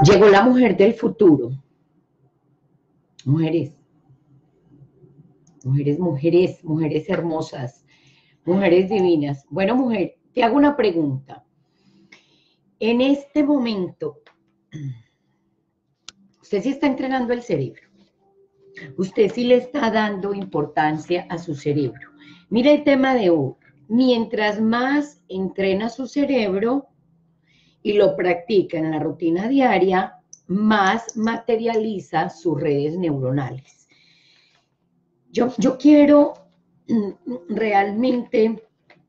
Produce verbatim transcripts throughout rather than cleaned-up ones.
Llegó la mujer del futuro. Mujeres, mujeres, mujeres, mujeres hermosas, mujeres divinas. Bueno, mujer, te hago una pregunta. En este momento, usted sí está entrenando el cerebro. Usted sí le está dando importancia a su cerebro. Mira el tema de hoy. Mientras más entrena su cerebro y lo practica en la rutina diaria, más materializa sus redes neuronales. Yo, yo quiero realmente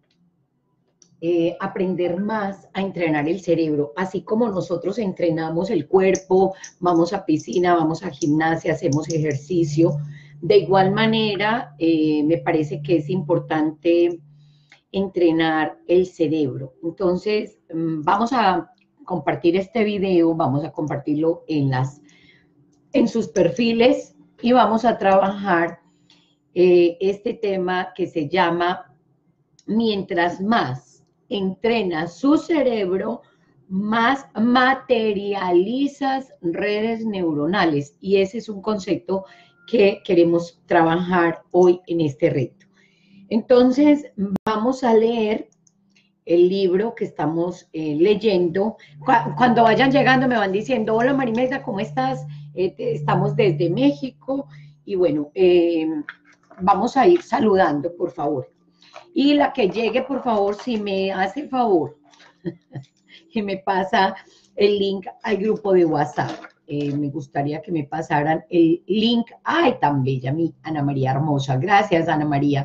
eh, aprender más a entrenar el cerebro, así como nosotros entrenamos el cuerpo, vamos a piscina, vamos a gimnasia, hacemos ejercicio. De igual manera, eh, me parece que es importante entrenar el cerebro. Entonces, vamos a compartir este video, vamos a compartirlo en, las, en sus perfiles y vamos a trabajar eh, este tema que se llama mientras más entrena su cerebro, más materializas redes neuronales. Y ese es un concepto que queremos trabajar hoy en este reto. Entonces, vamos a leer el libro que estamos eh, leyendo. Cuando vayan llegando me van diciendo, hola Marimelda, ¿cómo estás? Eh, estamos desde México y bueno, eh, vamos a ir saludando, por favor. Y la que llegue, por favor, si me hace el favor, que me pasa el link al grupo de WhatsApp. Eh, me gustaría que me pasaran el link. ¡Ay, tan bella mi Ana María hermosa! Gracias, Ana María.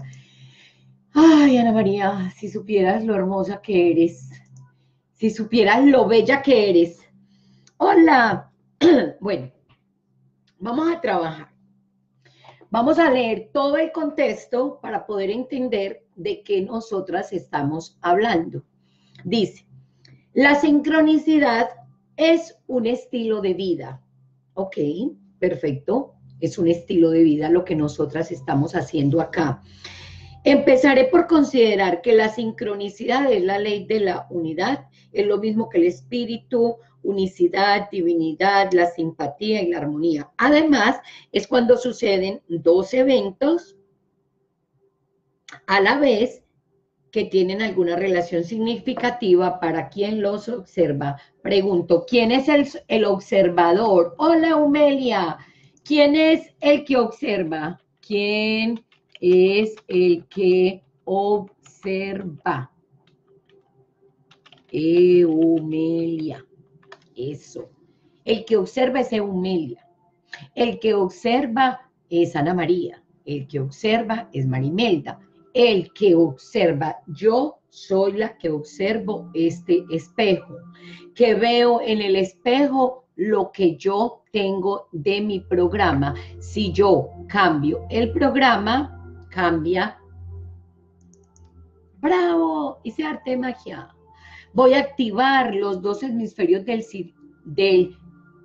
Ay, Ana María, si supieras lo hermosa que eres, si supieras lo bella que eres. Hola. Bueno, vamos a trabajar. Vamos a leer todo el contexto para poder entender de qué nosotras estamos hablando. Dice, la sincronicidad es un estilo de vida. Ok, perfecto. Es un estilo de vida lo que nosotras estamos haciendo acá. Empezaré por considerar que la sincronicidad es la ley de la unidad, es lo mismo que el espíritu, unicidad, divinidad, la simpatía y la armonía. Además, es cuando suceden dos eventos a la vez que tienen alguna relación significativa para quien los observa. Pregunto, ¿quién es el, el observador? Hola, Humelia. ¿Quién es el que observa? ¿Quién es el que observa? Eumelia. Eso. El que observa es Eumelia. El que observa es Ana María. El que observa es Marimelda. El que observa, yo soy la que observo este espejo. Que veo en el espejo lo que yo tengo de mi programa. Si yo cambio el programa, cambia. ¡Bravo! Hice arte de magia. Voy a activar los dos hemisferios del, del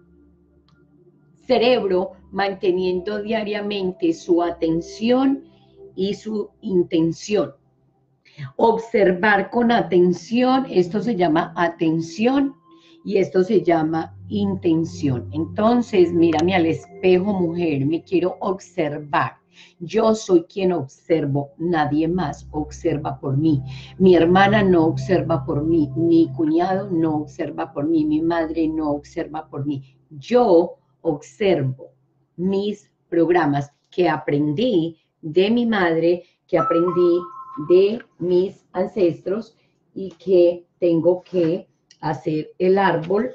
cerebro, manteniendo diariamente su atención y su intención. Observar con atención, esto se llama atención y esto se llama intención. Entonces, mírame al espejo, mujer, me quiero observar. Yo soy quien observo, nadie más observa por mí. Mi hermana no observa por mí, mi cuñado no observa por mí, mi madre no observa por mí. Yo observo mis programas que aprendí de mi madre, que aprendí de mis ancestros y que tengo que hacer el árbol.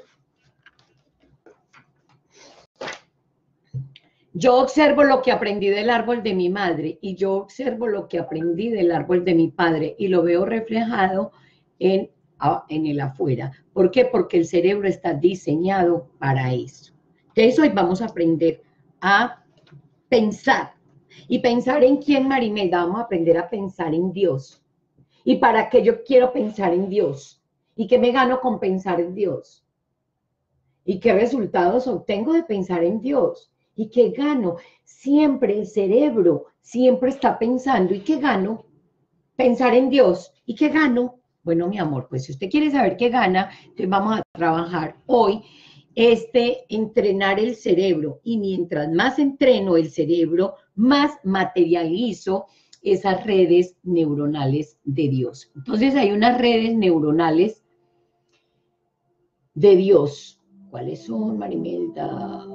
Yo observo lo que aprendí del árbol de mi madre y yo observo lo que aprendí del árbol de mi padre y lo veo reflejado en, en el afuera. ¿Por qué? Porque el cerebro está diseñado para eso. Entonces hoy vamos a aprender a pensar. Y pensar en quién, Marimelda, vamos a aprender a pensar en Dios. ¿Y para qué yo quiero pensar en Dios? ¿Y qué me gano con pensar en Dios? ¿Y qué resultados obtengo de pensar en Dios? ¿Y qué gano? Siempre el cerebro siempre está pensando. ¿Y qué gano? Pensar en Dios. ¿Y qué gano? Bueno, mi amor, pues si usted quiere saber qué gana, entonces vamos a trabajar hoy este entrenar el cerebro, y mientras más entreno el cerebro, más materializo esas redes neuronales de Dios. Entonces hay unas redes neuronales de Dios. ¿Cuáles son, Marimelda?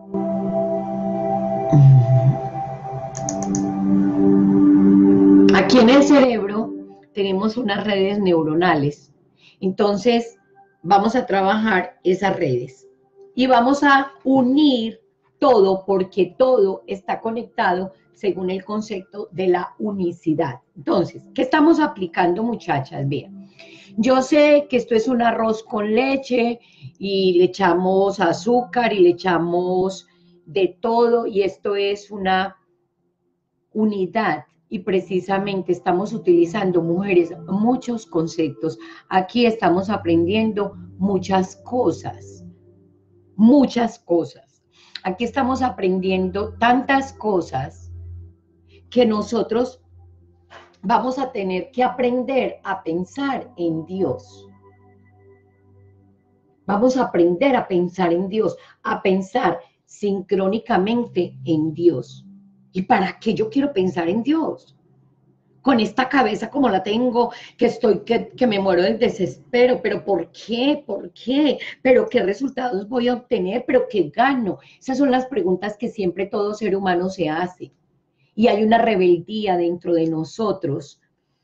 Aquí en el cerebro tenemos unas redes neuronales. Entonces vamos a trabajar esas redes y vamos a unir todo, porque todo está conectado según el concepto de la unicidad. Entonces, ¿qué estamos aplicando, muchachas? Vean, yo sé que esto es un arroz con leche y le echamos azúcar y le echamos de todo, y esto es una unidad, y precisamente estamos utilizando, mujeres, muchos conceptos. Aquí estamos aprendiendo muchas cosas, muchas cosas. Aquí estamos aprendiendo tantas cosas que nosotros vamos a tener que aprender a pensar en Dios. Vamos a aprender a pensar en Dios, a pensar sincrónicamente en Dios. ¿Y para qué yo quiero pensar en Dios? Con esta cabeza como la tengo, que estoy, que, que me muero del desespero. ¿Pero por qué? ¿Por qué? ¿Pero qué resultados voy a obtener? ¿Pero qué gano? Esas son las preguntas que siempre todo ser humano se hace. Y hay una rebeldía dentro de nosotros.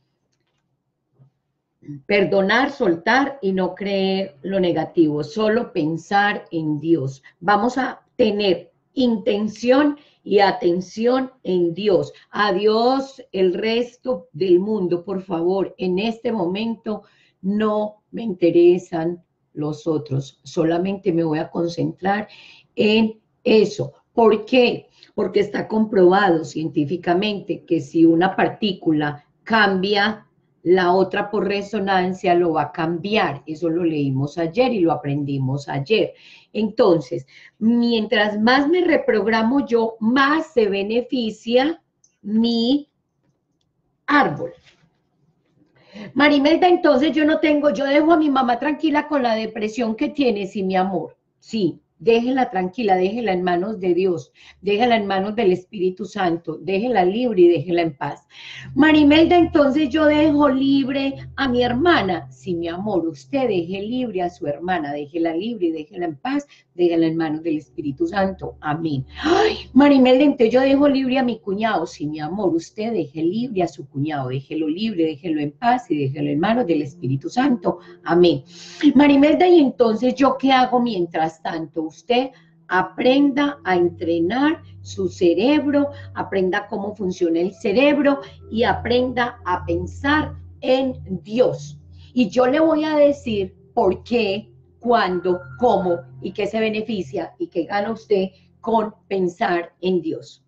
Perdonar, soltar y no creer lo negativo, solo pensar en Dios. Vamos a tener intención y atención en Dios. Adiós el resto del mundo, por favor. En este momento no me interesan los otros, solamente me voy a concentrar en eso. ¿Por qué? Porque está comprobado científicamente que si una partícula cambia, la otra por resonancia lo va a cambiar. Eso lo leímos ayer y lo aprendimos ayer. Entonces, mientras más me reprogramo yo, más se beneficia mi árbol. Marimelda, entonces yo no tengo, yo dejo a mi mamá tranquila con la depresión que tiene, sí, mi amor, sí. Déjela tranquila, déjela en manos de Dios, déjela en manos del Espíritu Santo, déjela libre y déjela en paz. Marimelda, entonces yo dejo libre a mi hermana. Sí, mi amor, usted deje libre a su hermana, déjela libre y déjela en paz, déjela en manos del Espíritu Santo. Amén. Ay, Marimelda, entonces yo dejo libre a mi cuñado. Sí, mi amor, usted deje libre a su cuñado, déjelo libre, déjelo en paz y déjelo en manos del Espíritu Santo. Amén. Marimelda, y entonces yo qué hago mientras tanto. Usted aprenda a entrenar su cerebro, aprenda cómo funciona el cerebro y aprenda a pensar en Dios. Y yo le voy a decir por qué, cuándo, cómo y qué se beneficia y qué gana usted con pensar en Dios.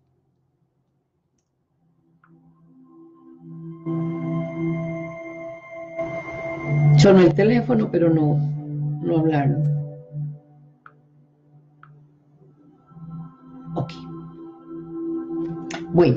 Sonó el teléfono, pero no, no hablaron. Ok. Bueno.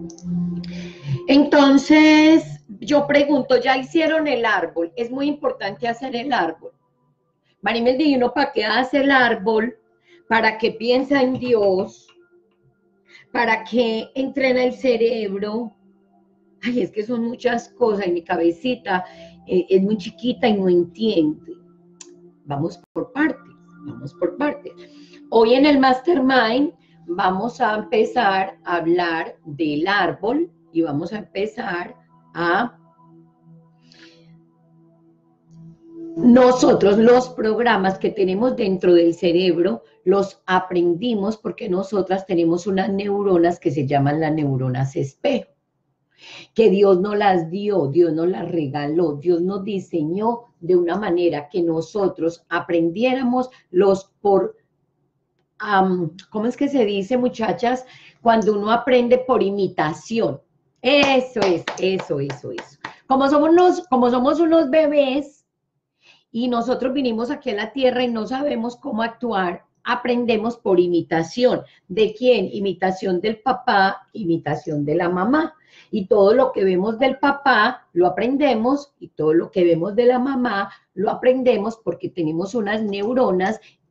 Entonces, yo pregunto, ¿ya hicieron el árbol? Es muy importante hacer el árbol. Marimelda, ¿y uno para qué hace el árbol? Para que piensa en Dios, para que entrena el cerebro. Ay, es que son muchas cosas, y mi cabecita eh, es muy chiquita y no entiende. Vamos por partes, vamos por partes. Hoy en el Mastermind vamos a empezar a hablar del árbol y vamos a empezar a nosotros los programas que tenemos dentro del cerebro los aprendimos porque nosotras tenemos unas neuronas que se llaman las neuronas espejo, que Dios nos las dio, Dios nos las regaló, Dios nos diseñó de una manera que nosotros aprendiéramos los por Um, ¿cómo es que se dice, muchachas? Cuando uno aprende por imitación. Eso es, eso, eso, eso. Como somos unos, como somos unos bebés y nosotros vinimos aquí a la tierra y no sabemos cómo actuar, aprendemos por imitación. ¿De quién? Imitación del papá, imitación de la mamá. Y todo lo que vemos del papá lo aprendemos y todo lo que vemos de la mamá lo aprendemos porque tenemos unas neuronas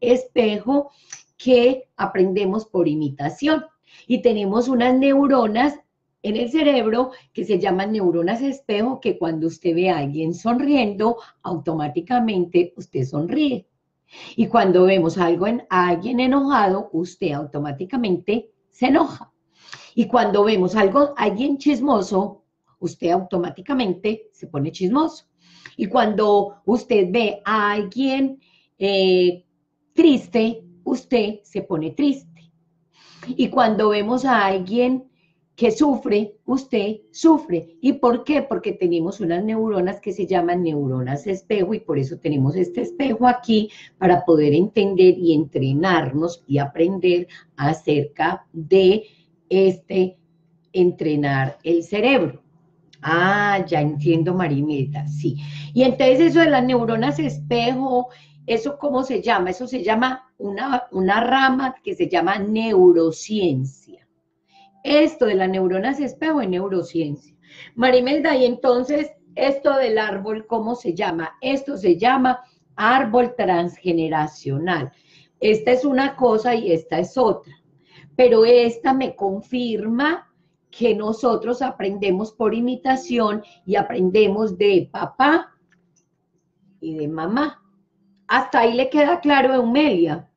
espejo que aprendemos por imitación. Y tenemos unas neuronas en el cerebro que se llaman neuronas espejo, que cuando usted ve a alguien sonriendo, automáticamente usted sonríe. Y cuando vemos algo en, a alguien enojado, usted automáticamente se enoja. Y cuando vemos algo, a alguien chismoso, usted automáticamente se pone chismoso. Y cuando usted ve a alguien eh, triste, usted se pone triste. Y cuando vemos a alguien que sufre, usted sufre. ¿Y por qué? Porque tenemos unas neuronas que se llaman neuronas espejo y por eso tenemos este espejo aquí para poder entender y entrenarnos y aprender acerca de este entrenar el cerebro. Ah, ya entiendo, Marimelda, sí. Y entonces eso de las neuronas espejo, ¿eso cómo se llama? Eso se llama una, una rama que se llama neurociencia. Esto de las neuronas espejo es neurociencia. Marimelda, y entonces esto del árbol, ¿cómo se llama? Esto se llama árbol transgeneracional. Esta es una cosa y esta es otra. Pero esta me confirma que nosotros aprendemos por imitación y aprendemos de papá y de mamá. Hasta ahí le queda claro a Eumelia.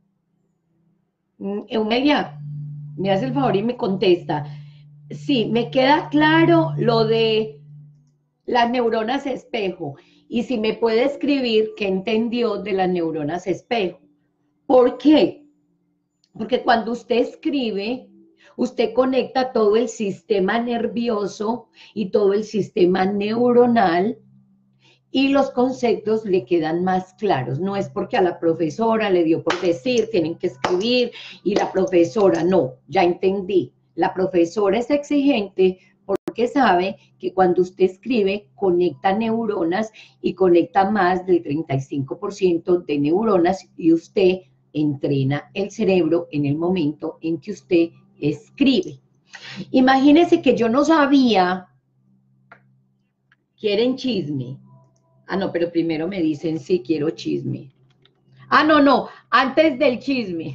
Eumelia, me hace el favor y me contesta. Sí, me queda claro lo de las neuronas espejo. Y si me puede escribir qué entendió de las neuronas espejo. ¿Por qué? Porque cuando usted escribe, usted conecta todo el sistema nervioso y todo el sistema neuronal y los conceptos le quedan más claros. No es porque a la profesora le dio por decir, tienen que escribir, y la profesora, no, ya entendí. La profesora es exigente porque sabe que cuando usted escribe, conecta neuronas y conecta más del treinta y cinco por ciento de neuronas y usted entrena el cerebro en el momento en que usted escribe. Imagínense que yo no sabía, ¿quieren chisme? Ah, no, pero primero me dicen sí, quiero chisme. Ah, no, no, antes del chisme.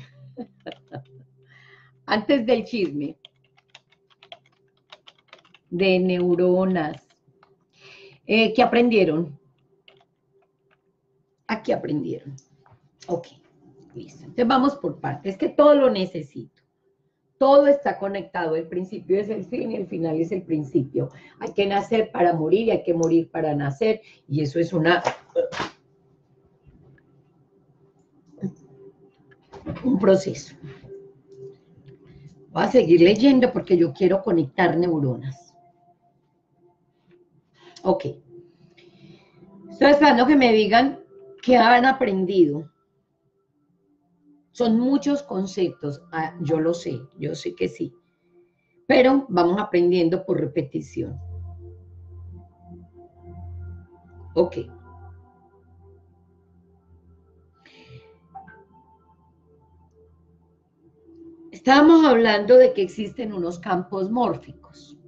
Antes del chisme. De neuronas. Eh, ¿Qué aprendieron? Aquí aprendieron. Ok, listo. Entonces vamos por partes. Es que todo lo necesito. Todo está conectado. El principio es el fin y el final es el principio. Hay que nacer para morir y hay que morir para nacer. Y eso es una... un proceso. Voy a seguir leyendo porque yo quiero conectar neuronas. Ok. Estoy esperando que me digan qué han aprendido. Son muchos conceptos. Ah, yo lo sé, yo sé que sí. Pero vamos aprendiendo por repetición. Ok. Estábamos hablando de que existen unos campos mórficos.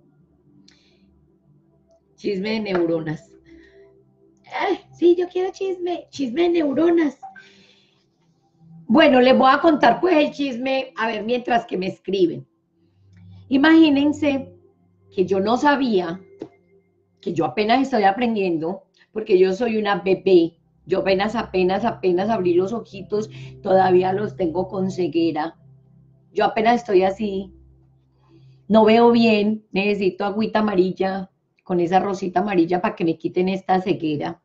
Chisme de neuronas. Ay, sí, yo quiero chisme, chisme de neuronas. Bueno, les voy a contar pues el chisme, a ver, mientras que me escriben. Imagínense que yo no sabía, que yo apenas estoy aprendiendo, porque yo soy una bebé. Yo apenas, apenas, apenas abrí los ojitos, todavía los tengo con ceguera. Yo apenas estoy así, no veo bien, necesito agüita amarilla, con esa rosita amarilla para que me quiten esta ceguera.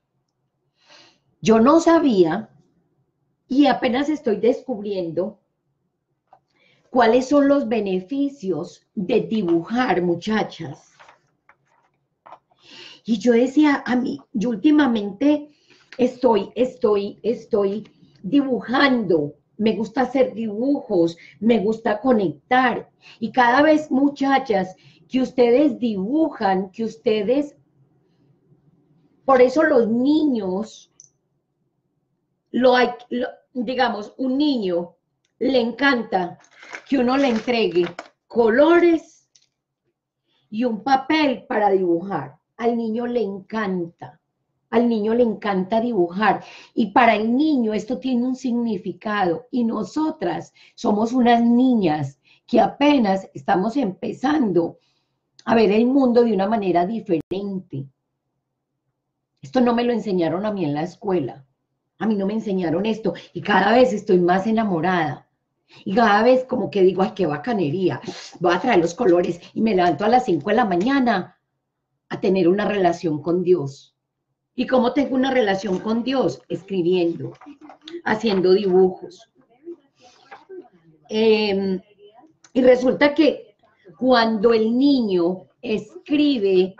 Yo no sabía, y apenas estoy descubriendo, cuáles son los beneficios de dibujar, muchachas. Y yo decía, a mí, yo últimamente estoy, estoy, estoy dibujando, me gusta hacer dibujos, me gusta conectar. Y cada vez, muchachas, que ustedes dibujan, que ustedes, por eso los niños, lo hay, lo, digamos, un niño le encanta que uno le entregue colores y un papel para dibujar. Al niño le encanta. Al niño le encanta dibujar y para el niño esto tiene un significado y nosotras somos unas niñas que apenas estamos empezando a ver el mundo de una manera diferente. Esto no me lo enseñaron a mí en la escuela. A mí no me enseñaron esto y cada vez estoy más enamorada. Y cada vez como que digo, ay, qué bacanería, voy a traer los colores y me levanto a las cinco de la mañana a tener una relación con Dios. ¿Y cómo tengo una relación con Dios? Escribiendo, haciendo dibujos. Eh, y resulta que cuando el niño escribe,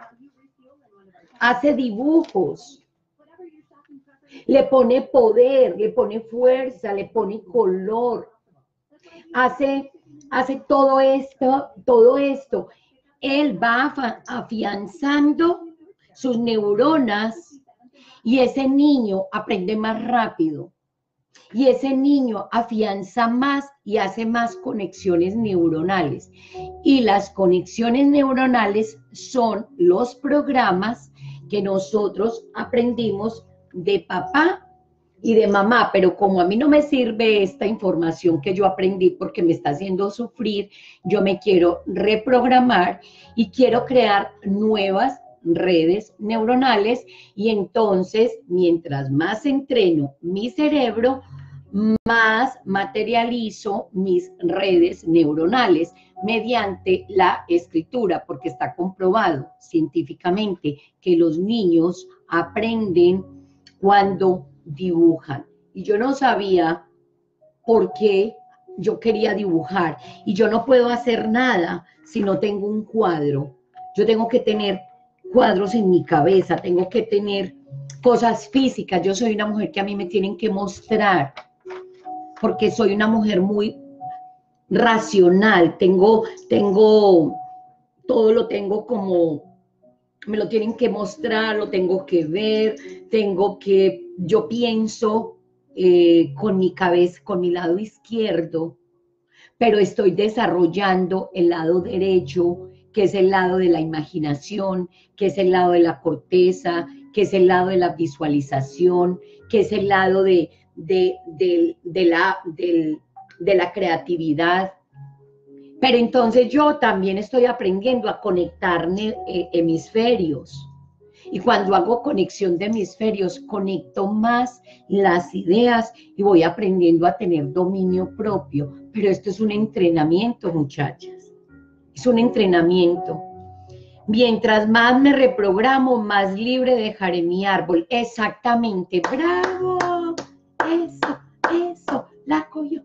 hace dibujos, le pone poder, le pone fuerza, le pone color, hace, hace todo esto, todo esto. Él va afianzando sus neuronas y ese niño aprende más rápido. Y ese niño afianza más y hace más conexiones neuronales. Y las conexiones neuronales son los programas que nosotros aprendimos de papá y de mamá, pero como a mí no me sirve esta información que yo aprendí porque me está haciendo sufrir, yo me quiero reprogramar y quiero crear nuevas redes neuronales y entonces, mientras más entreno mi cerebro, más materializo mis redes neuronales mediante la escritura, porque está comprobado científicamente que los niños aprenden cuando dibujan. Y yo no sabía por qué yo quería dibujar. Y yo no puedo hacer nada si no tengo un cuadro. Yo tengo que tener cuadros en mi cabeza, tengo que tener cosas físicas. Yo soy una mujer que a mí me tienen que mostrar, porque soy una mujer muy racional. Tengo, tengo, todo lo tengo como... me lo tienen que mostrar, lo tengo que ver, tengo que, yo pienso eh, con mi cabeza, con mi lado izquierdo, pero estoy desarrollando el lado derecho, que es el lado de la imaginación, que es el lado de la corteza, que es el lado de la visualización, que es el lado de, de, de, de, la, de, de la creatividad. Pero entonces yo también estoy aprendiendo a conectar hemisferios. Y cuando hago conexión de hemisferios, conecto más las ideas y voy aprendiendo a tener dominio propio. Pero esto es un entrenamiento, muchachas. Es un entrenamiento. Mientras más me reprogramo, más libre dejaré mi árbol. Exactamente. ¡Bravo! Eso, eso. La coyo.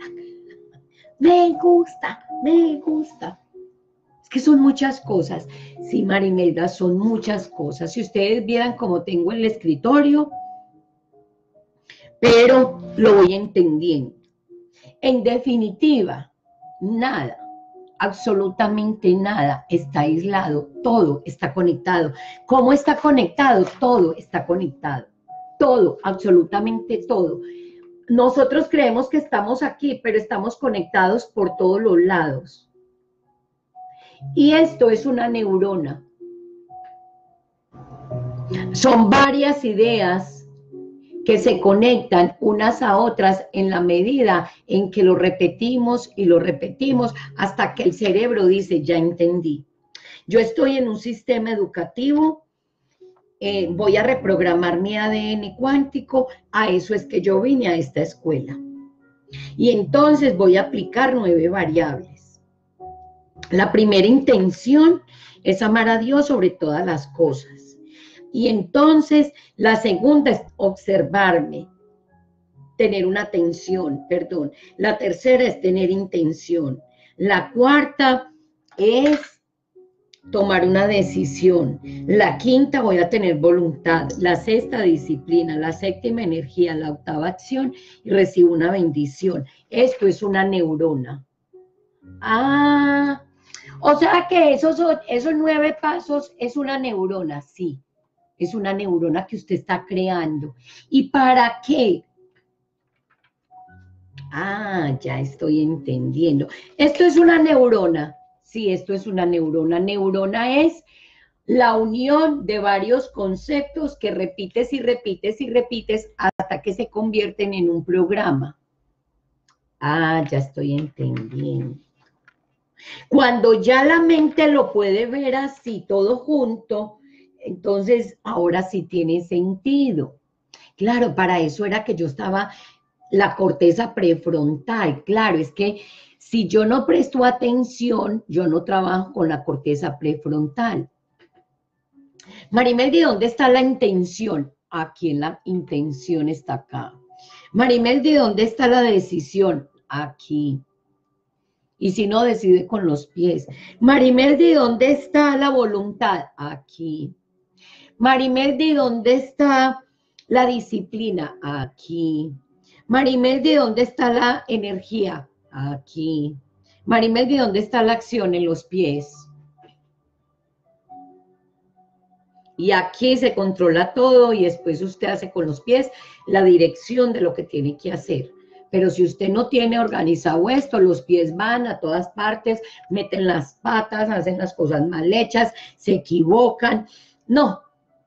Me gusta, me gusta. Es que son muchas cosas. Sí, Marimelda, son muchas cosas. Si ustedes vieran cómo tengo el escritorio, pero lo voy entendiendo. En definitiva, nada, absolutamente nada está aislado. Todo está conectado. ¿Cómo está conectado? Todo está conectado. Todo, absolutamente todo. Nosotros creemos que estamos aquí, pero estamos conectados por todos los lados. Y esto es una neurona. Son varias ideas que se conectan unas a otras en la medida en que lo repetimos y lo repetimos hasta que el cerebro dice, ya entendí. Yo estoy en un sistema educativo, eh, voy a reprogramar mi A D N cuántico, a eso es que yo vine a esta escuela. Y entonces voy a aplicar nueve variables. La primera intención es amar a Dios sobre todas las cosas. Y entonces la segunda es observarme, tener una atención, perdón. La tercera es tener intención. La cuarta es tomar una decisión. La quinta, voy a tener voluntad. La sexta, disciplina. La séptima, energía. La octava, acción. Y recibo una bendición. Esto es una neurona. Ah, o sea que esos, esos nueve pasos es una neurona, sí. Es una neurona que usted está creando. ¿Y para qué? Ah, ya estoy entendiendo. Esto es una neurona. Sí, esto es una neurona. Neurona es la unión de varios conceptos que repites y repites y repites hasta que se convierten en un programa. Ah, ya estoy entendiendo. Cuando ya la mente lo puede ver así, todo junto, entonces ahora sí tiene sentido. Claro, para eso era que yo estaba, la corteza prefrontal. Claro, es que si yo no presto atención, yo no trabajo con la corteza prefrontal. Marimeldi, ¿dónde está la intención? Aquí en la intención está acá. Marimeldi, ¿dónde está la decisión? Aquí. Y si no, decide con los pies. Marimeldi, ¿dónde está la voluntad? Aquí. Marimeldi, ¿dónde está la disciplina? Aquí. Marimeldi, ¿dónde está la energía? Aquí. Marimeldi, ¿dónde está la acción? En los pies. Y aquí se controla todo y después usted hace con los pies la dirección de lo que tiene que hacer. Pero si usted no tiene organizado esto, los pies van a todas partes, meten las patas, hacen las cosas mal hechas, se equivocan. No.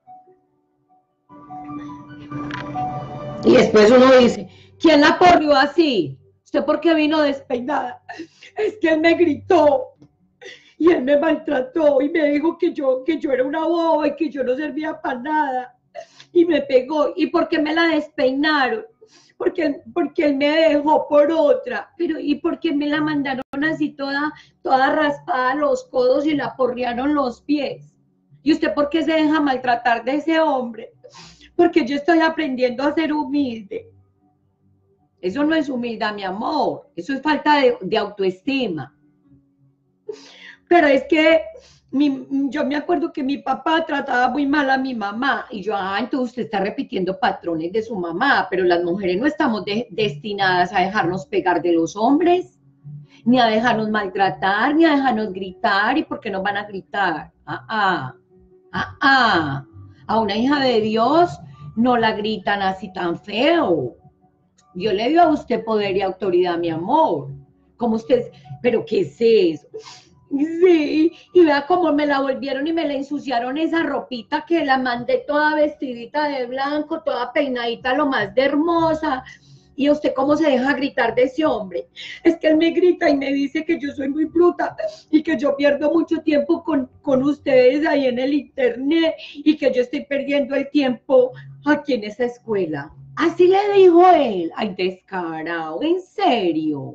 Y después uno dice, ¿quién la porrió así? ¿Usted por qué vino despeinada? Es que él me gritó. Y él me maltrató y me dijo que yo, que yo era una boba y que yo no servía para nada. Y me pegó. ¿Y por qué me la despeinaron? Porque, porque él me dejó por otra. Pero ¿y por qué me la mandaron así toda, toda raspada a los codos y la porrearon los pies? ¿Y usted por qué se deja maltratar de ese hombre? Porque yo estoy aprendiendo a ser humilde. Eso no es humildad, mi amor. Eso es falta de, de autoestima. Pero es que mi, yo me acuerdo que mi papá trataba muy mal a mi mamá. Y yo, ah, entonces usted está repitiendo patrones de su mamá. Pero las mujeres no estamos de, destinadas a dejarnos pegar de los hombres, ni a dejarnos maltratar, ni a dejarnos gritar. ¿Y por qué nos van a gritar? Ah, ah, ah, ah. A una hija de Dios no la gritan así tan feo. Yo le dio a usted poder y autoridad, mi amor. Como usted, pero ¿qué es eso? Sí, y vea cómo me la volvieron y me la ensuciaron esa ropita que la mandé toda vestidita de blanco, toda peinadita, lo más de hermosa. ¿Y usted cómo se deja gritar de ese hombre? Es que él me grita y me dice que yo soy muy bruta y que yo pierdo mucho tiempo con, con ustedes ahí en el internet y que yo estoy perdiendo el tiempo aquí en esa escuela. Así le dijo él. Ay, descarado, ¿en serio?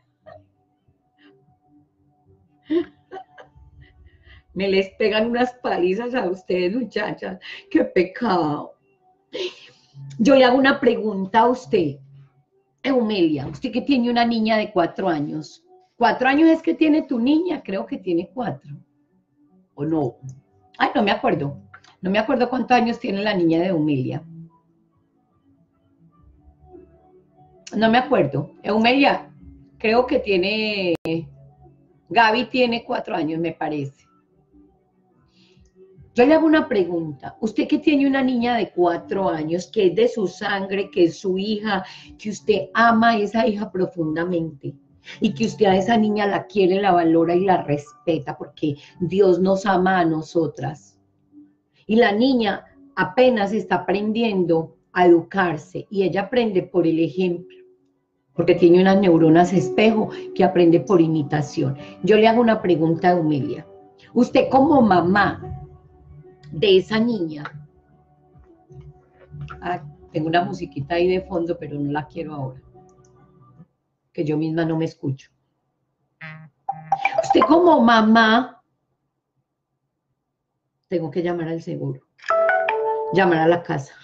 Me les pegan unas palizas a ustedes, muchachas. ¡Qué pecado! Yo le hago una pregunta a usted. Eumelia, usted que tiene una niña de cuatro años. ¿Cuatro años es que tiene tu niña? Creo que tiene cuatro. ¿O no? Ay, no me acuerdo. No me acuerdo cuántos años tiene la niña de Eumelia. No me acuerdo. Eumelia, creo que tiene... Gaby tiene cuatro años, me parece. Yo le hago una pregunta. Usted que tiene una niña de cuatro años, que es de su sangre, que es su hija, que usted ama a esa hija profundamente y que usted a esa niña la quiere, la valora y la respeta porque Dios nos ama a nosotras. Y la niña apenas está aprendiendo a educarse y ella aprende por el ejemplo, porque tiene unas neuronas espejo que aprende por imitación. Yo le hago una pregunta a Eumelia. Usted como mamá de esa niña, ah, tengo una musiquita ahí de fondo, pero no la quiero ahora, que yo misma no me escucho. Usted como mamá, tengo que llamar al seguro, llamar a la casa.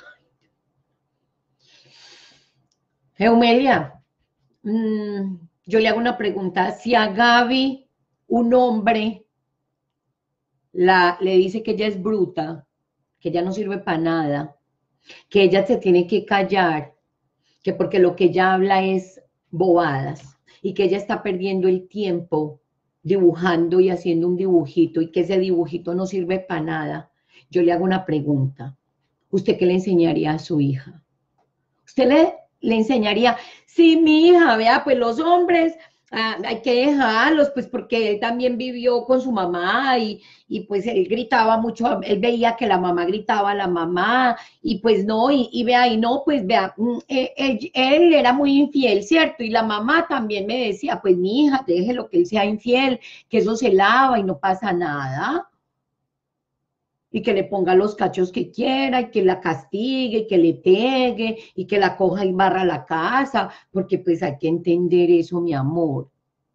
Eumelia, mmm, yo le hago una pregunta. Si a Gaby, un hombre, la, le dice que ella es bruta, que ella no sirve para nada, que ella se tiene que callar, que porque lo que ella habla es bobadas y que ella está perdiendo el tiempo dibujando y haciendo un dibujito y que ese dibujito no sirve para nada, yo le hago una pregunta. ¿Usted qué le enseñaría a su hija? ¿Usted le, le enseñaría? Sí, mi hija, vea, pues los hombres Ah, hay que dejarlos, pues porque él también vivió con su mamá y, y pues él gritaba mucho, él veía que la mamá gritaba a la mamá y pues no, y, y vea, y no, pues vea, mm, eh, él, él era muy infiel, ¿cierto? Y la mamá también me decía, pues mi hija, déjelo que él sea infiel, que eso se lava y no pasa nada. Y que le ponga los cachos que quiera, y que la castigue, y que le pegue, y que la coja y barra la casa, porque pues hay que entender eso, mi amor.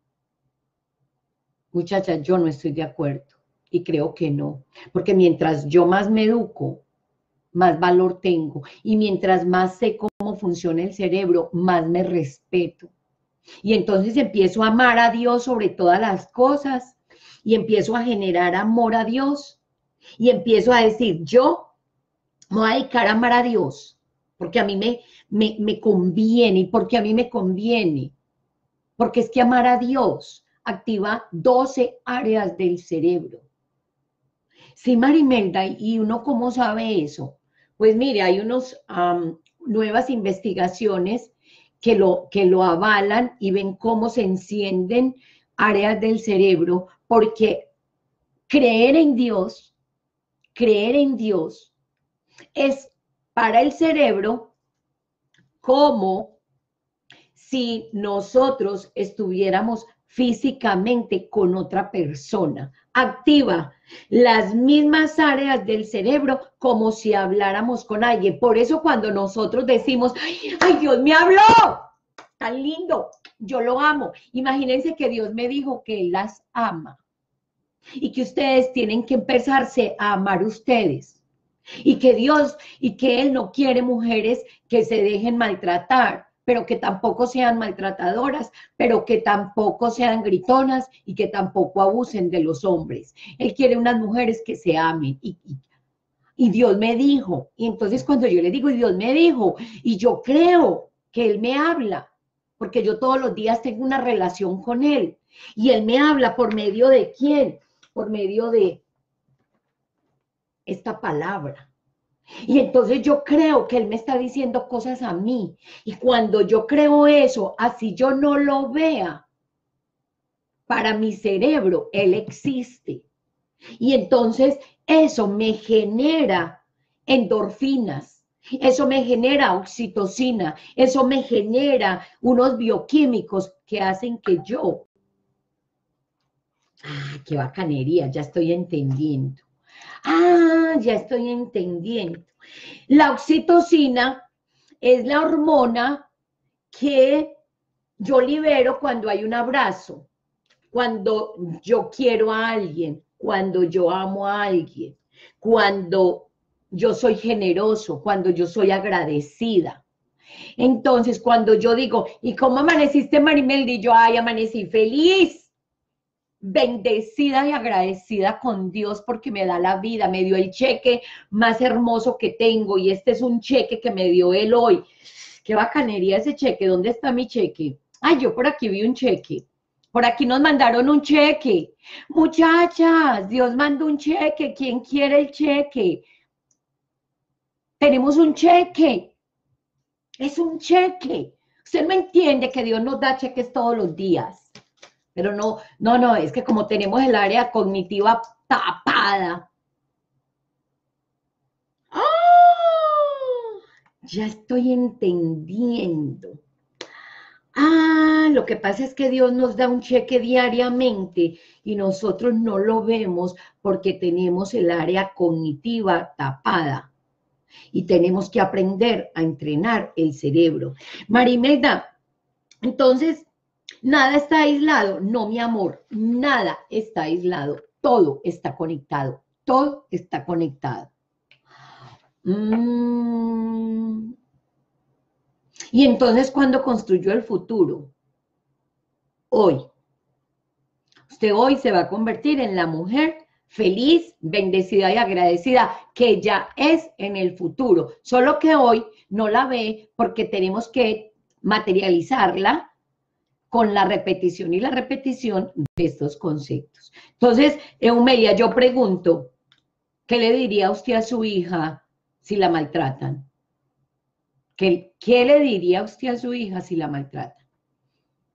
Muchacha, yo no estoy de acuerdo y creo que no, porque mientras yo más me educo, más valor tengo y mientras más sé cómo funciona el cerebro, más me respeto. Y entonces empiezo a amar a Dios sobre todas las cosas y empiezo a generar amor a Dios y empiezo a decir, yo me voy a dedicar a amar a Dios porque a mí me, me, me conviene y porque a mí me conviene. Porque es que amar a Dios activa doce áreas del cerebro. Sí, Marimelda, ¿y uno cómo sabe eso? Pues mire, hay unas um, nuevas investigaciones que lo, que lo avalan y ven cómo se encienden áreas del cerebro, porque creer en Dios, creer en Dios es para el cerebro como si nosotros estuviéramos físicamente con otra persona. Activa las mismas áreas del cerebro como si habláramos con alguien. Por eso cuando nosotros decimos, ay, ay Dios me habló, tan lindo, yo lo amo. Imagínense que Dios me dijo que Él las ama y que ustedes tienen que empezarse a amar ustedes. Y que Dios, y que Él no quiere mujeres que se dejen maltratar, pero que tampoco sean maltratadoras, pero que tampoco sean gritonas y que tampoco abusen de los hombres. Él quiere unas mujeres que se amen y, y, y Dios me dijo, y entonces cuando yo le digo, y Dios me dijo, y yo creo que Él me habla, porque yo todos los días tengo una relación con Él, y Él me habla por medio de quién, por medio de esta palabra. Y entonces yo creo que Él me está diciendo cosas a mí. Y cuando yo creo eso, así yo no lo vea, para mi cerebro, Él existe. Y entonces eso me genera endorfinas, eso me genera oxitocina, eso me genera unos bioquímicos que hacen que yo, ah, qué bacanería, ya estoy entendiendo. Ah, ya estoy entendiendo. La oxitocina es la hormona que yo libero cuando hay un abrazo, cuando yo quiero a alguien, cuando yo amo a alguien, cuando yo soy generoso, cuando yo soy agradecida. Entonces, cuando yo digo, ¿y cómo amaneciste, Marimelda? Y yo, ay, amanecí feliz, bendecida y agradecida con Dios porque me da la vida, me dio el cheque más hermoso que tengo y este es un cheque que me dio Él hoy. Qué bacanería ese cheque, ¿dónde está mi cheque? Ay, yo por aquí vi un cheque, por aquí nos mandaron un cheque. Muchachas, Dios mandó un cheque, ¿quién quiere el cheque? Tenemos un cheque, es un cheque. Usted no entiende que Dios nos da cheques todos los días. Pero no, no, no, es que como tenemos el área cognitiva tapada. ¡Oh! Ya estoy entendiendo. Ah, lo que pasa es que Dios nos da un cheque diariamente y nosotros no lo vemos porque tenemos el área cognitiva tapada y tenemos que aprender a entrenar el cerebro. Marimelda, entonces, nada está aislado. No, mi amor, nada está aislado. Todo está conectado. Todo está conectado. Mm. Y entonces, ¿cuándo construyó el futuro? Hoy. Usted hoy se va a convertir en la mujer feliz, bendecida y agradecida que ya es en el futuro. Solo que hoy no la ve porque tenemos que materializarla con la repetición y la repetición de estos conceptos. Entonces, Eumelia, yo pregunto, ¿qué le diría usted a su hija si la maltratan? ¿Qué, qué le diría usted a su hija si la maltratan?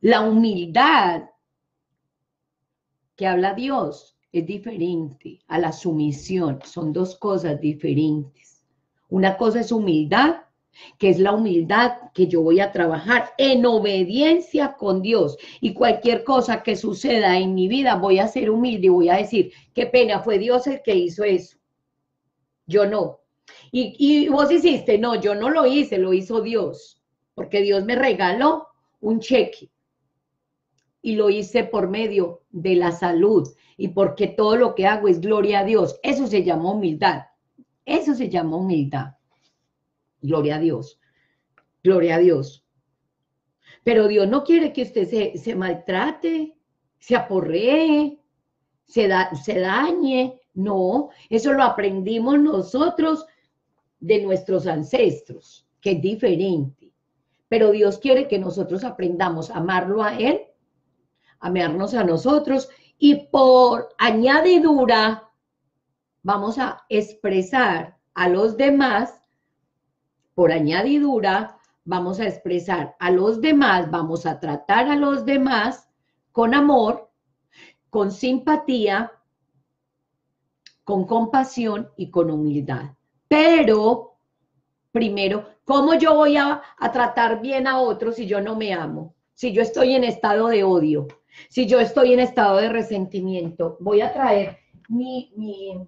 La humildad que habla Dios es diferente a la sumisión. Son dos cosas diferentes. Una cosa es humildad, que es la humildad que yo voy a trabajar en obediencia con Dios. Y cualquier cosa que suceda en mi vida, voy a ser humilde y voy a decir, qué pena, fue Dios el que hizo eso. Yo no. Y, y vos hiciste, no, yo no lo hice, lo hizo Dios. Porque Dios me regaló un cheque. Y lo hice por medio de la salud. Y porque todo lo que hago es gloria a Dios. Eso se llama humildad. Eso se llama humildad. Gloria a Dios. Gloria a Dios. Pero Dios no quiere que usted se, se maltrate, se aporree, se, da, se dañe. No, eso lo aprendimos nosotros de nuestros ancestros, que es diferente. Pero Dios quiere que nosotros aprendamos a amarlo a Él, a amarnos a nosotros, y por añadidura vamos a expresar a los demás, por añadidura vamos a expresar a los demás, vamos a tratar a los demás con amor, con simpatía, con compasión y con humildad. Pero, primero, ¿cómo yo voy a, a tratar bien a otros si yo no me amo? Si yo estoy en estado de odio, si yo estoy en estado de resentimiento. Voy a traer mi... mi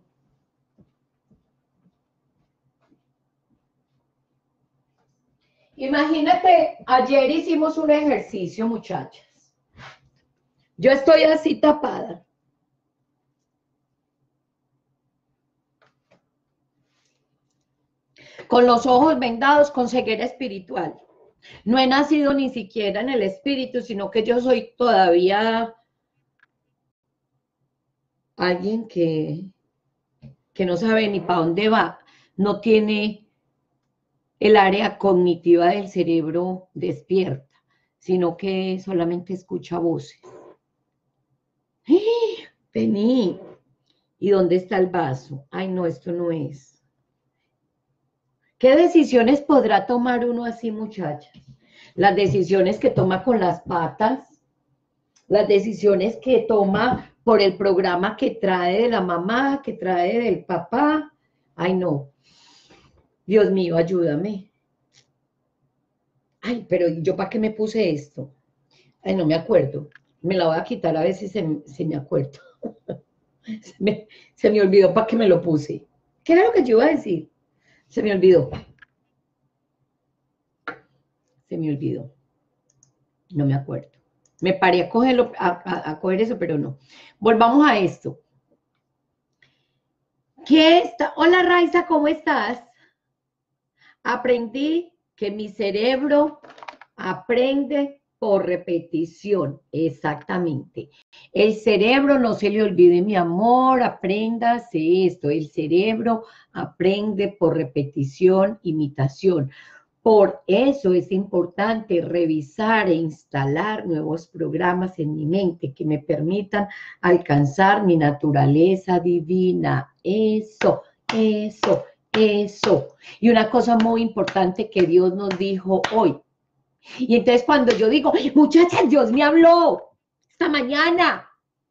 Imagínate, ayer hicimos un ejercicio, muchachas. Yo estoy así tapada. Con los ojos vendados, con ceguera espiritual. No he nacido ni siquiera en el espíritu, sino que yo soy todavía alguien que, que no sabe ni para dónde va. No tiene el área cognitiva del cerebro despierta, sino que solamente escucha voces. ¡Eh! Vení. ¿Y dónde está el vaso? Ay, no, esto no es. ¿Qué decisiones podrá tomar uno así, muchachas? Las decisiones que toma con las patas, las decisiones que toma por el programa que trae de la mamá, que trae del papá. Ay, no. Dios mío, ayúdame. Ay, pero ¿yo para qué me puse esto? Ay, no me acuerdo. Me la voy a quitar a ver si se, si me acuerdo. se, me, se me olvidó para qué me lo puse. ¿Qué era lo que yo iba a decir? Se me olvidó. Se me olvidó. No me acuerdo. Me paré a, cogerlo, a, a, a coger eso, pero no. Volvamos a esto. ¿Qué está? Hola, Raiza, ¿cómo estás? Aprendí que mi cerebro aprende por repetición. Exactamente. El cerebro, no se le olvide, mi amor, apréndase esto. El cerebro aprende por repetición, imitación. Por eso es importante revisar e instalar nuevos programas en mi mente que me permitan alcanzar mi naturaleza divina. Eso, eso, eso. Y una cosa muy importante que Dios nos dijo hoy. Y entonces cuando yo digo, muchachas, Dios me habló esta mañana.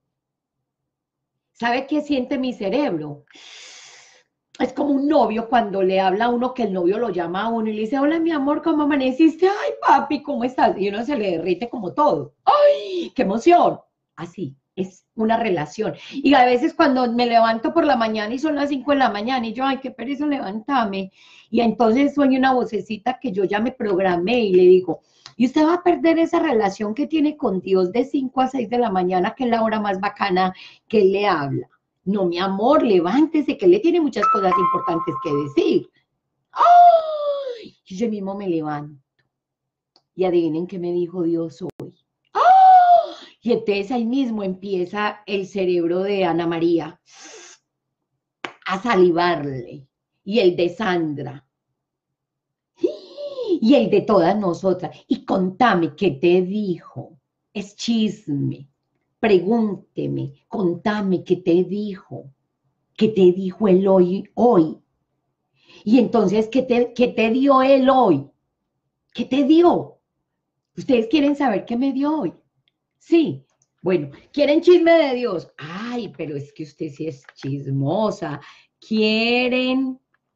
¿Sabe qué siente mi cerebro? Es como un novio cuando le habla a uno que el novio lo llama a uno y le dice, hola, mi amor, ¿cómo amaneciste? Ay, papi, ¿cómo estás? Y uno se le derrite como todo. ¡Ay, qué emoción! Así, es una relación. Y a veces cuando me levanto por la mañana y son las cinco de la mañana y yo, ay, qué pereza, levántame. Y entonces sueño una vocecita que yo ya me programé y le digo, y usted va a perder esa relación que tiene con Dios de cinco a seis de la mañana, que es la hora más bacana que él le habla. No, mi amor, levántese, que le tiene muchas cosas importantes que decir. ¡Ay! Y yo mismo me levanto. Y adivinen qué me dijo Dios hoy. ¡Ay! Y entonces ahí mismo empieza el cerebro de Ana María a salivarle. Y el de Sandra. Y el de todas nosotras. Y contame, ¿qué te dijo? Es chisme. Pregúnteme, contame qué te dijo, qué te dijo él hoy, hoy. Y entonces, ¿qué te, qué te dio él hoy? ¿Qué te dio? Ustedes quieren saber qué me dio hoy. Sí. Bueno, ¿quieren chisme de Dios? Ay, pero es que usted sí es chismosa. ¿Quieren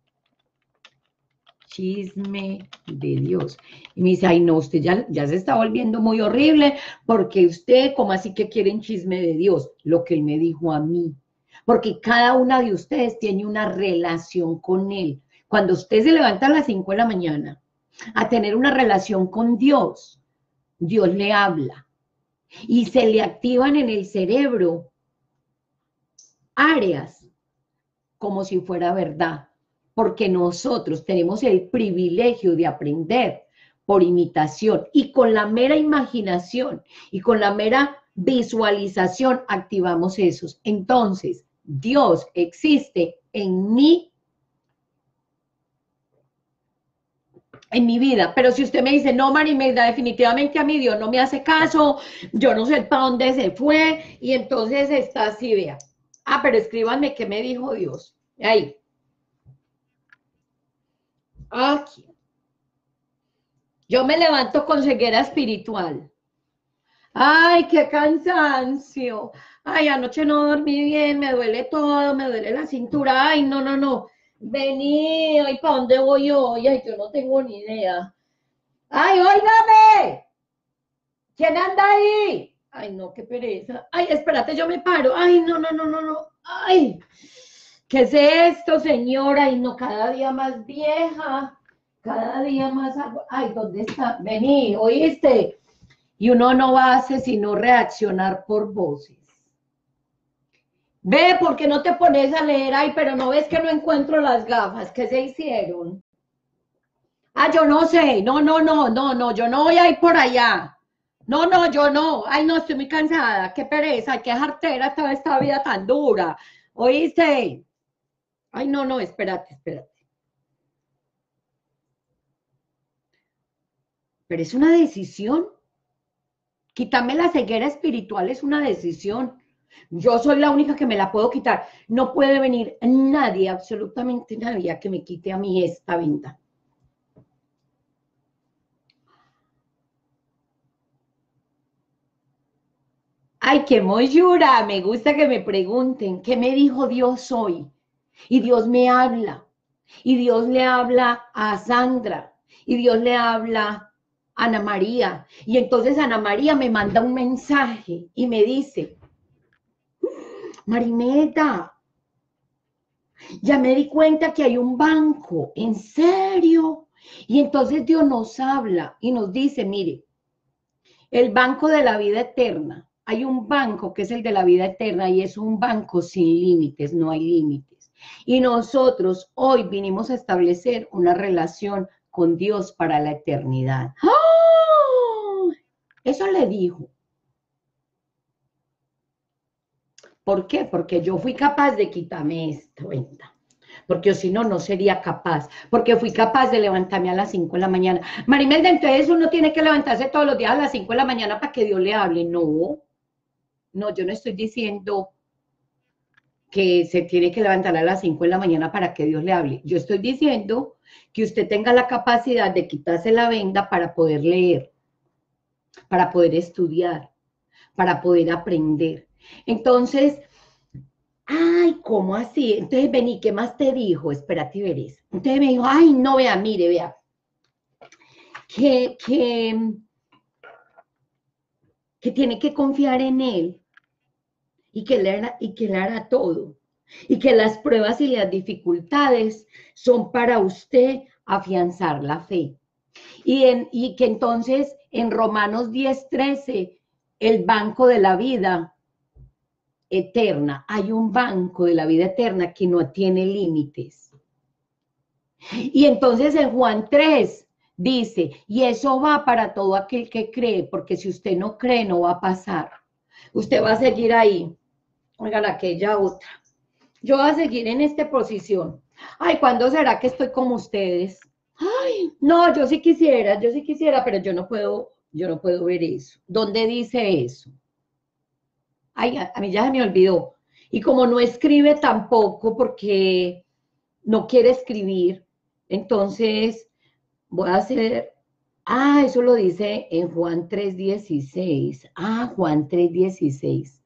chisme de Dios? Y me dice, ay, no, usted ya, ya se está volviendo muy horrible, porque usted, ¿cómo así que quieren chisme de Dios? Lo que él me dijo a mí. Porque cada una de ustedes tiene una relación con él. Cuando usted se levanta a las cinco de la mañana a tener una relación con Dios, Dios le habla y se le activan en el cerebro áreas como si fuera verdad, porque nosotros tenemos el privilegio de aprender por imitación y con la mera imaginación y con la mera visualización activamos esos. Entonces, Dios existe en mí, en mi vida, pero si usted me dice, no, Marimelda, definitivamente a mí Dios no me hace caso, yo no sé para dónde se fue, y entonces está así, vea. Ah, pero escríbanme qué me dijo Dios. Ahí. Aquí. Yo me levanto con ceguera espiritual. Ay, qué cansancio. Ay, anoche no dormí bien, me duele todo, me duele la cintura. Ay, no, no, no. Vení, ay, ¿para dónde voy hoy? Ay, yo no tengo ni idea. Ay, óigame. ¿Quién anda ahí? Ay, no, qué pereza. Ay, espérate, yo me paro. Ay, no, no, no, no, no. Ay, ¿qué es esto, señora? Ay, no, cada día más vieja, cada día más... Ay, ¿dónde está? Vení, ¿oíste? Y uno no hace sino reaccionar por voces. Ve, ¿por qué no te pones a leer? Ay, pero no ves que no encuentro las gafas. ¿Qué se hicieron? Ah, yo no sé. No, no, no, no, no, yo no voy a ir por allá. No, no, yo no. Ay, no, estoy muy cansada. Qué pereza, qué jartera toda esta vida tan dura. ¿Oíste? Ay, no, no, espérate, espérate. Pero es una decisión. Quitarme la ceguera espiritual es una decisión. Yo soy la única que me la puedo quitar. No puede venir nadie, absolutamente nadie, a que me quite a mí esta venda. Ay, qué mollura, me gusta que me pregunten, ¿qué me dijo Dios hoy? Y Dios me habla, y Dios le habla a Sandra, y Dios le habla a Ana María, y entonces Ana María me manda un mensaje y me dice, Marimeta, ya me di cuenta que hay un banco, ¿en serio? Y entonces Dios nos habla y nos dice, mire, el banco de la vida eterna, hay un banco que es el de la vida eterna y es un banco sin límites, no hay límites. Y nosotros hoy vinimos a establecer una relación con Dios para la eternidad. ¡Oh! Eso le dijo. ¿Por qué? Porque yo fui capaz de quitarme esta venda. Porque si no, no sería capaz, porque fui capaz de levantarme a las cinco de la mañana. Marimelda, entonces uno tiene que levantarse todos los días a las cinco de la mañana para que Dios le hable. No, no, yo no estoy diciendo que se tiene que levantar a las cinco de la mañana para que Dios le hable. Yo estoy diciendo que usted tenga la capacidad de quitarse la venda para poder leer, para poder estudiar, para poder aprender. Entonces, ay, ¿cómo así? Entonces, vení, ¿qué más te dijo? Espérate y verás. Entonces me dijo, ay, no, vea, mire, vea, que, que, que tiene que confiar en él y que, él hará, y que él hará todo. Y que las pruebas y las dificultades son para usted afianzar la fe. Y, en, y que entonces en Romanos diez, trece, el banco de la vida eterna, hay un banco de la vida eterna que no tiene límites. Y entonces en Juan tres dice, y eso va para todo aquel que cree, porque si usted no cree, no va a pasar. Usted va a seguir ahí. Oigan, aquella otra. Yo voy a seguir en esta posición. Ay, ¿cuándo será que estoy como ustedes? Ay, no, yo sí quisiera, yo sí quisiera, pero yo no puedo, yo no puedo ver eso. ¿Dónde dice eso? Ay, a, a mí ya se me olvidó. Y como no escribe tampoco porque no quiere escribir, entonces voy a hacer Ah, eso lo dice en Juan tres dieciséis. Ah, Juan tres dieciséis.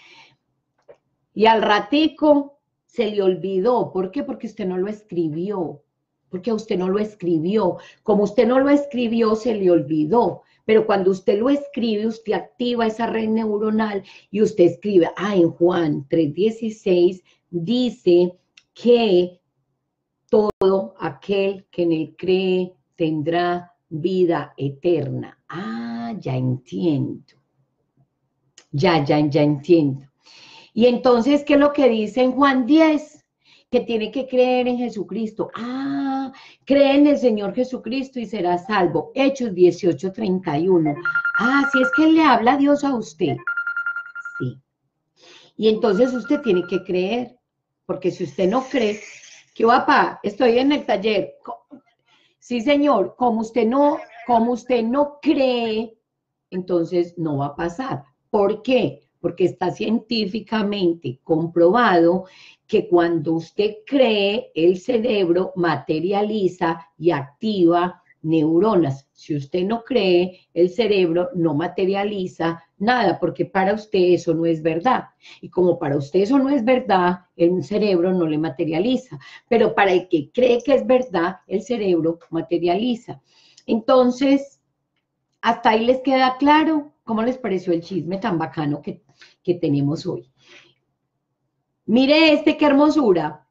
Y al ratico se le olvidó. ¿Por qué? Porque usted no lo escribió. Porque usted no lo escribió. Como usted no lo escribió, se le olvidó. Pero cuando usted lo escribe, usted activa esa red neuronal y usted escribe, ah, en Juan tres dieciséis dice que todo aquel que en él cree tendrá vida eterna. Ah, ya entiendo. Ya, ya, ya entiendo. Y entonces, ¿qué es lo que dice en Juan diez? Que tiene que creer en Jesucristo. Ah, cree en el Señor Jesucristo y será salvo. Hechos dieciocho treinta y uno. Ah, si es que le habla Dios a usted. Sí. Y entonces usted tiene que creer, porque si usted no cree, ¿qué va, papá? Estoy en el taller. Sí, señor, como usted no, como usted no cree, entonces no va a pasar. ¿Por qué? Porque está científicamente comprobado que cuando usted cree, el cerebro materializa y activa neuronas. Si usted no cree, el cerebro no materializa nada, porque para usted eso no es verdad. Y como para usted eso no es verdad, el cerebro no le materializa. Pero para el que cree que es verdad, el cerebro materializa. Entonces, hasta ahí les queda claro. ¿Cómo les pareció el chisme tan bacano que, que tenemos hoy? Mire este, qué hermosura.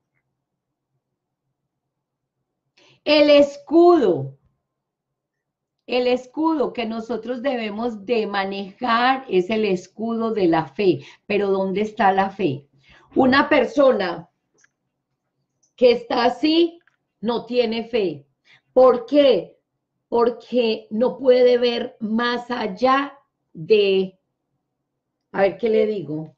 El escudo. El escudo que nosotros debemos de manejar es el escudo de la fe. Pero ¿dónde está la fe? Una persona que está así no tiene fe. ¿Por qué? Porque no puede ver más allá de, a ver qué le digo.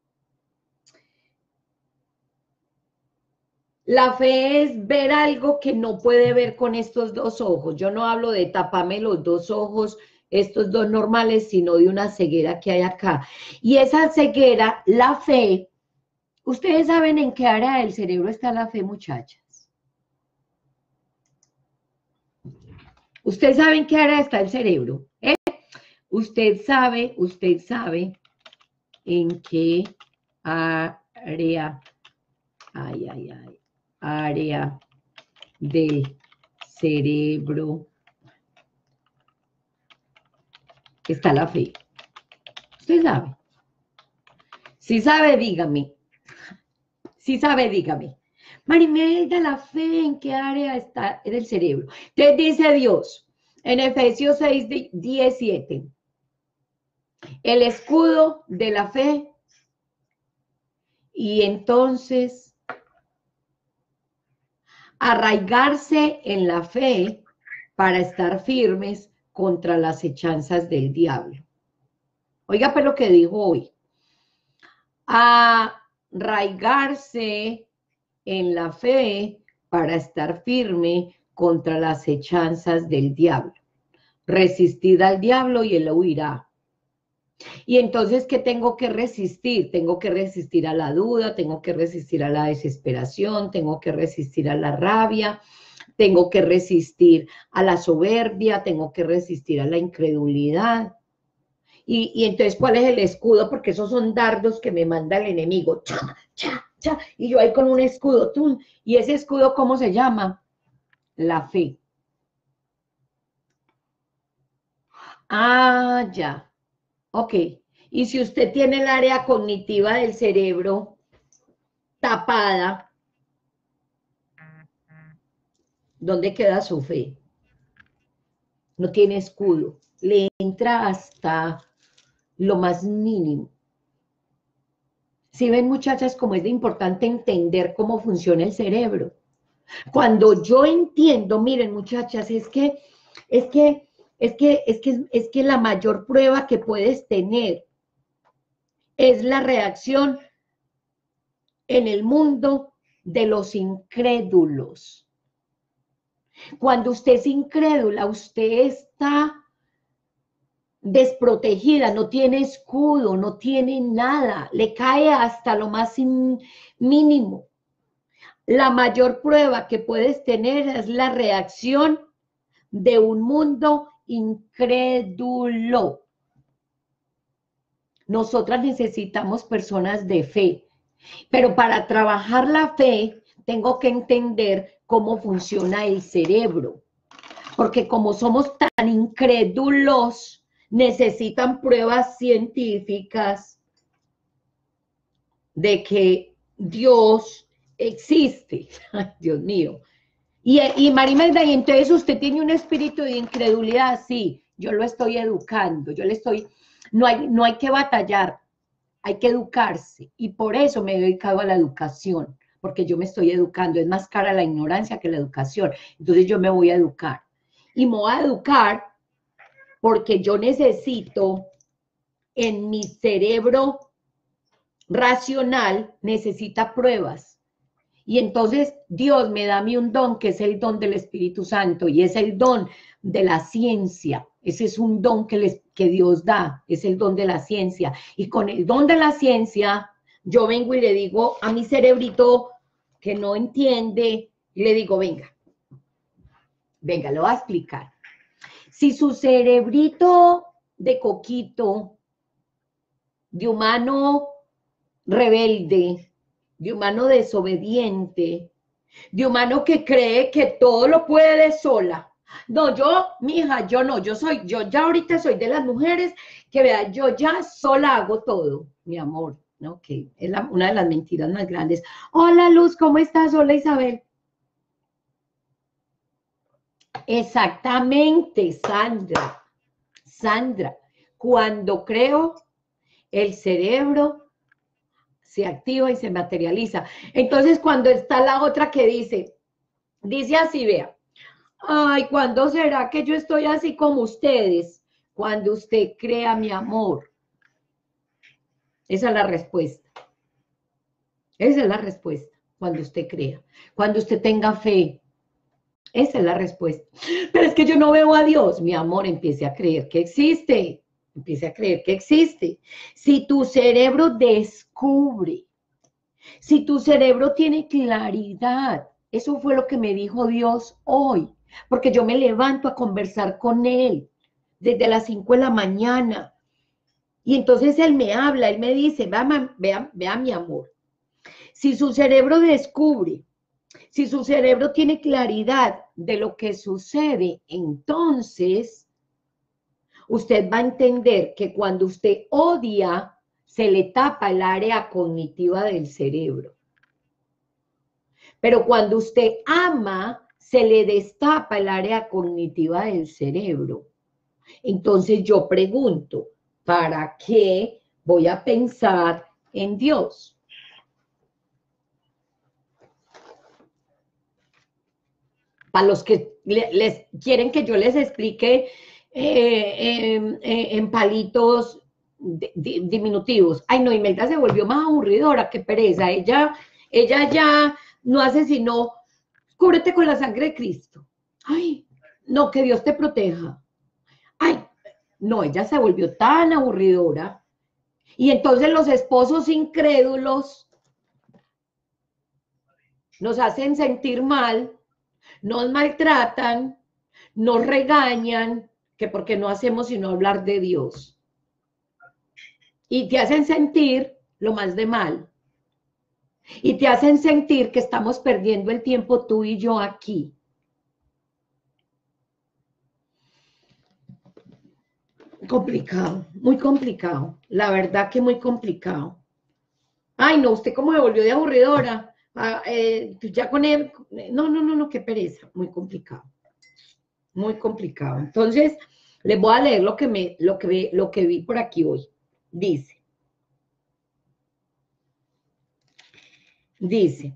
La fe es ver algo que no puede ver con estos dos ojos. Yo no hablo de taparme los dos ojos, estos dos normales, sino de una ceguera que hay acá. Y esa ceguera, la fe, ¿ustedes saben en qué área del cerebro está la fe, muchachas? ¿Ustedes saben en qué área está el cerebro? ¿Eh? Usted sabe, usted sabe en qué área, ay, ay, ay, área del cerebro está la fe. ¿Usted sabe? Si sabe, dígame. Si sabe, dígame. Marimelda, la fe, ¿en qué área está del cerebro? Entonces dice Dios, en Efesios seis, diecisiete, el escudo de la fe, y entonces arraigarse en la fe para estar firmes contra las hechanzas del diablo. Oiga, pues lo que dijo hoy. Arraigarse en la fe para estar firme contra las hechanzas del diablo. Resistid al diablo y él huirá. Y entonces, ¿qué tengo que resistir? Tengo que resistir a la duda, tengo que resistir a la desesperación, tengo que resistir a la rabia, tengo que resistir a la soberbia, tengo que resistir a la incredulidad. Y, y entonces, ¿cuál es el escudo? Porque esos son dardos que me manda el enemigo. Cha, cha, cha. Y yo ahí con un escudo. ¡Tum! Y ese escudo, ¿cómo se llama? La fe. Ah, ya. Ok. Y si usted tiene el área cognitiva del cerebro tapada, ¿dónde queda su fe? No tiene escudo. Le entra hasta lo más mínimo. Si ven, muchachas, cómo es de importante entender cómo funciona el cerebro. Cuando yo entiendo, miren, muchachas, es que, es que, es que, es que, es que la mayor prueba que puedes tener es la reacción en el mundo de los incrédulos. Cuando usted es incrédula, usted está desprotegida, no tiene escudo, no tiene nada, le cae hasta lo más mínimo. La mayor prueba que puedes tener es la reacción de un mundo incrédulo. Nosotras necesitamos personas de fe, pero para trabajar la fe tengo que entender cómo funciona el cerebro, porque como somos tan incrédulos, necesitan pruebas científicas de que Dios existe. Ay, Dios mío. Y, y Marimelda, y entonces usted tiene un espíritu de incredulidad. Sí, yo lo estoy educando, yo le estoy, no hay, no hay que batallar, hay que educarse, y por eso me he dedicado a la educación, porque yo me estoy educando, es más cara la ignorancia que la educación, entonces yo me voy a educar, y me voy a educar porque yo necesito en mi cerebro racional, necesita pruebas. Y entonces Dios me da a mí un don, que es el don del Espíritu Santo, y es el don de la ciencia. Ese es un don que, les, que Dios da, es el don de la ciencia. Y con el don de la ciencia, yo vengo y le digo a mi cerebrito que no entiende, y le digo, venga, venga, lo voy a explicar. Si su cerebrito de coquito, de humano rebelde, de humano desobediente, de humano que cree que todo lo puede sola. No, yo, mija, yo no, yo soy, yo ya ahorita soy de las mujeres que vea, yo ya sola hago todo, mi amor, ¿no? Que es la, una de las mentiras más grandes. Hola, Luz, ¿cómo estás? Hola, Isabel. Exactamente, Sandra, Sandra, cuando creo, el cerebro se activa y se materializa. Entonces, cuando está la otra que dice, dice así, vea, ay, ¿cuándo será que yo estoy así como ustedes? Cuando usted crea mi amor. Esa es la respuesta. Esa es la respuesta, cuando usted crea. Cuando usted tenga fe. Esa es la respuesta. Pero es que yo no veo a Dios. Mi amor, empiece a creer que existe. Empiece a creer que existe. Si tu cerebro descubre, si tu cerebro tiene claridad, eso fue lo que me dijo Dios hoy, porque yo me levanto a conversar con Él desde las cinco de la mañana, y entonces Él me habla, Él me dice, vea, vea, vea mi amor, si su cerebro descubre, si su cerebro tiene claridad de lo que sucede, entonces usted va a entender que cuando usted odia, se le tapa el área cognitiva del cerebro. Pero cuando usted ama, se le destapa el área cognitiva del cerebro. Entonces yo pregunto, ¿para qué voy a pensar en Dios? Para los que les quieren que yo les explique eh, eh, eh, en palitos diminutivos. Ay, no, Imelda se volvió más aburridora, qué pereza. Ella, ella ya no hace sino, cúbrete con la sangre de Cristo. Ay, no, que Dios te proteja. Ay, no, ella se volvió tan aburridora. Y entonces los esposos incrédulos nos hacen sentir mal, nos maltratan, nos regañan, que porque no hacemos sino hablar de Dios. Y te hacen sentir lo más de mal. Y te hacen sentir que estamos perdiendo el tiempo tú y yo aquí. Complicado, muy complicado. La verdad que muy complicado. Ay, no, usted cómo me volvió de aburridora. Ah, eh, ya con él, no, no, no, no, qué pereza. Muy complicado. Muy complicado. Entonces, les voy a leer lo que, me, lo que, lo que vi por aquí hoy. Dice. Dice.